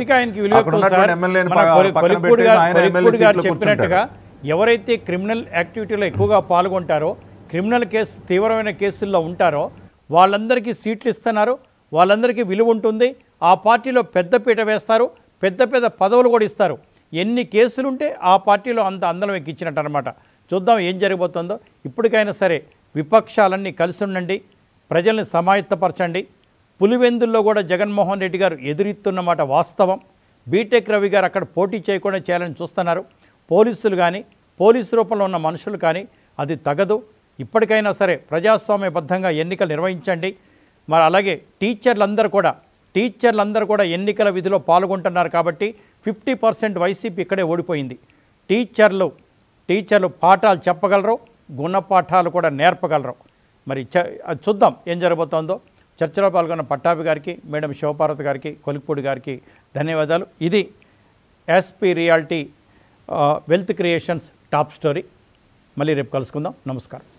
చెప్పినట్టుగా ఎవరైతే క్రిమినల్ యాక్టివిటీలో ఎక్కువగా పాల్గొంటారో, క్రిమినల్ కేసు తీవ్రమైన కేసుల్లో ఉంటారో వాళ్ళందరికీ సీట్లు ఇస్తున్నారు, వాళ్ళందరికీ విలువ ఉంటుంది. ఆ పార్టీలో పెద్దపీట వేస్తారు, పెద్ద పెద్ద పదవులు కూడా ఇస్తారు. ఎన్ని కేసులుంటే ఆ పార్టీలో అంత అందలం ఎక్కించినట్టు అనమాట. చూద్దాం ఏం జరగబోతుందో. ఇప్పటికైనా సరే విపక్షాలన్నీ కలిసి ఉండండి, ప్రజల్ని సమాయత్తపరచండి. పులివెందుల్లో కూడా జగన్మోహన్ రెడ్డి గారు ఎదురెత్తున్నమాట వాస్తవం. బీటెక్ రవి గారు అక్కడ పోటీ చేయకుండా చేయాలని చూస్తున్నారు. పోలీసులు కానీ పోలీసు రూపంలో ఉన్న మనుషులు కానీ అది తగదు. ఇప్పటికైనా సరే ప్రజాస్వామ్యబద్ధంగా ఎన్నికలు నిర్వహించండి. మరి అలాగే టీచర్లందరూ కూడా టీచర్లందరూ కూడా ఎన్నికల విధిలో పాల్గొంటున్నారు కాబట్టి ఫిఫ్టీ పర్సెంట్ వైసీపీ ఇక్కడే ఓడిపోయింది. టీచర్లు టీచర్లు పాఠాలు చెప్పగలరు, గుణపాఠాలు కూడా నేర్పగలరు. మరి చ చూద్దాం ఏం జరగబోతోందో. చర్చలో పాల్గొన్న పట్టాభి గారికి, మేడం శివపార్వతి గారికి, కొలిక్పూడి గారికి ధన్యవాదాలు. ఇది SP reality wealth creations top story. మళ్ళీ రేపు కలుసుకుందాం. నమస్కారం.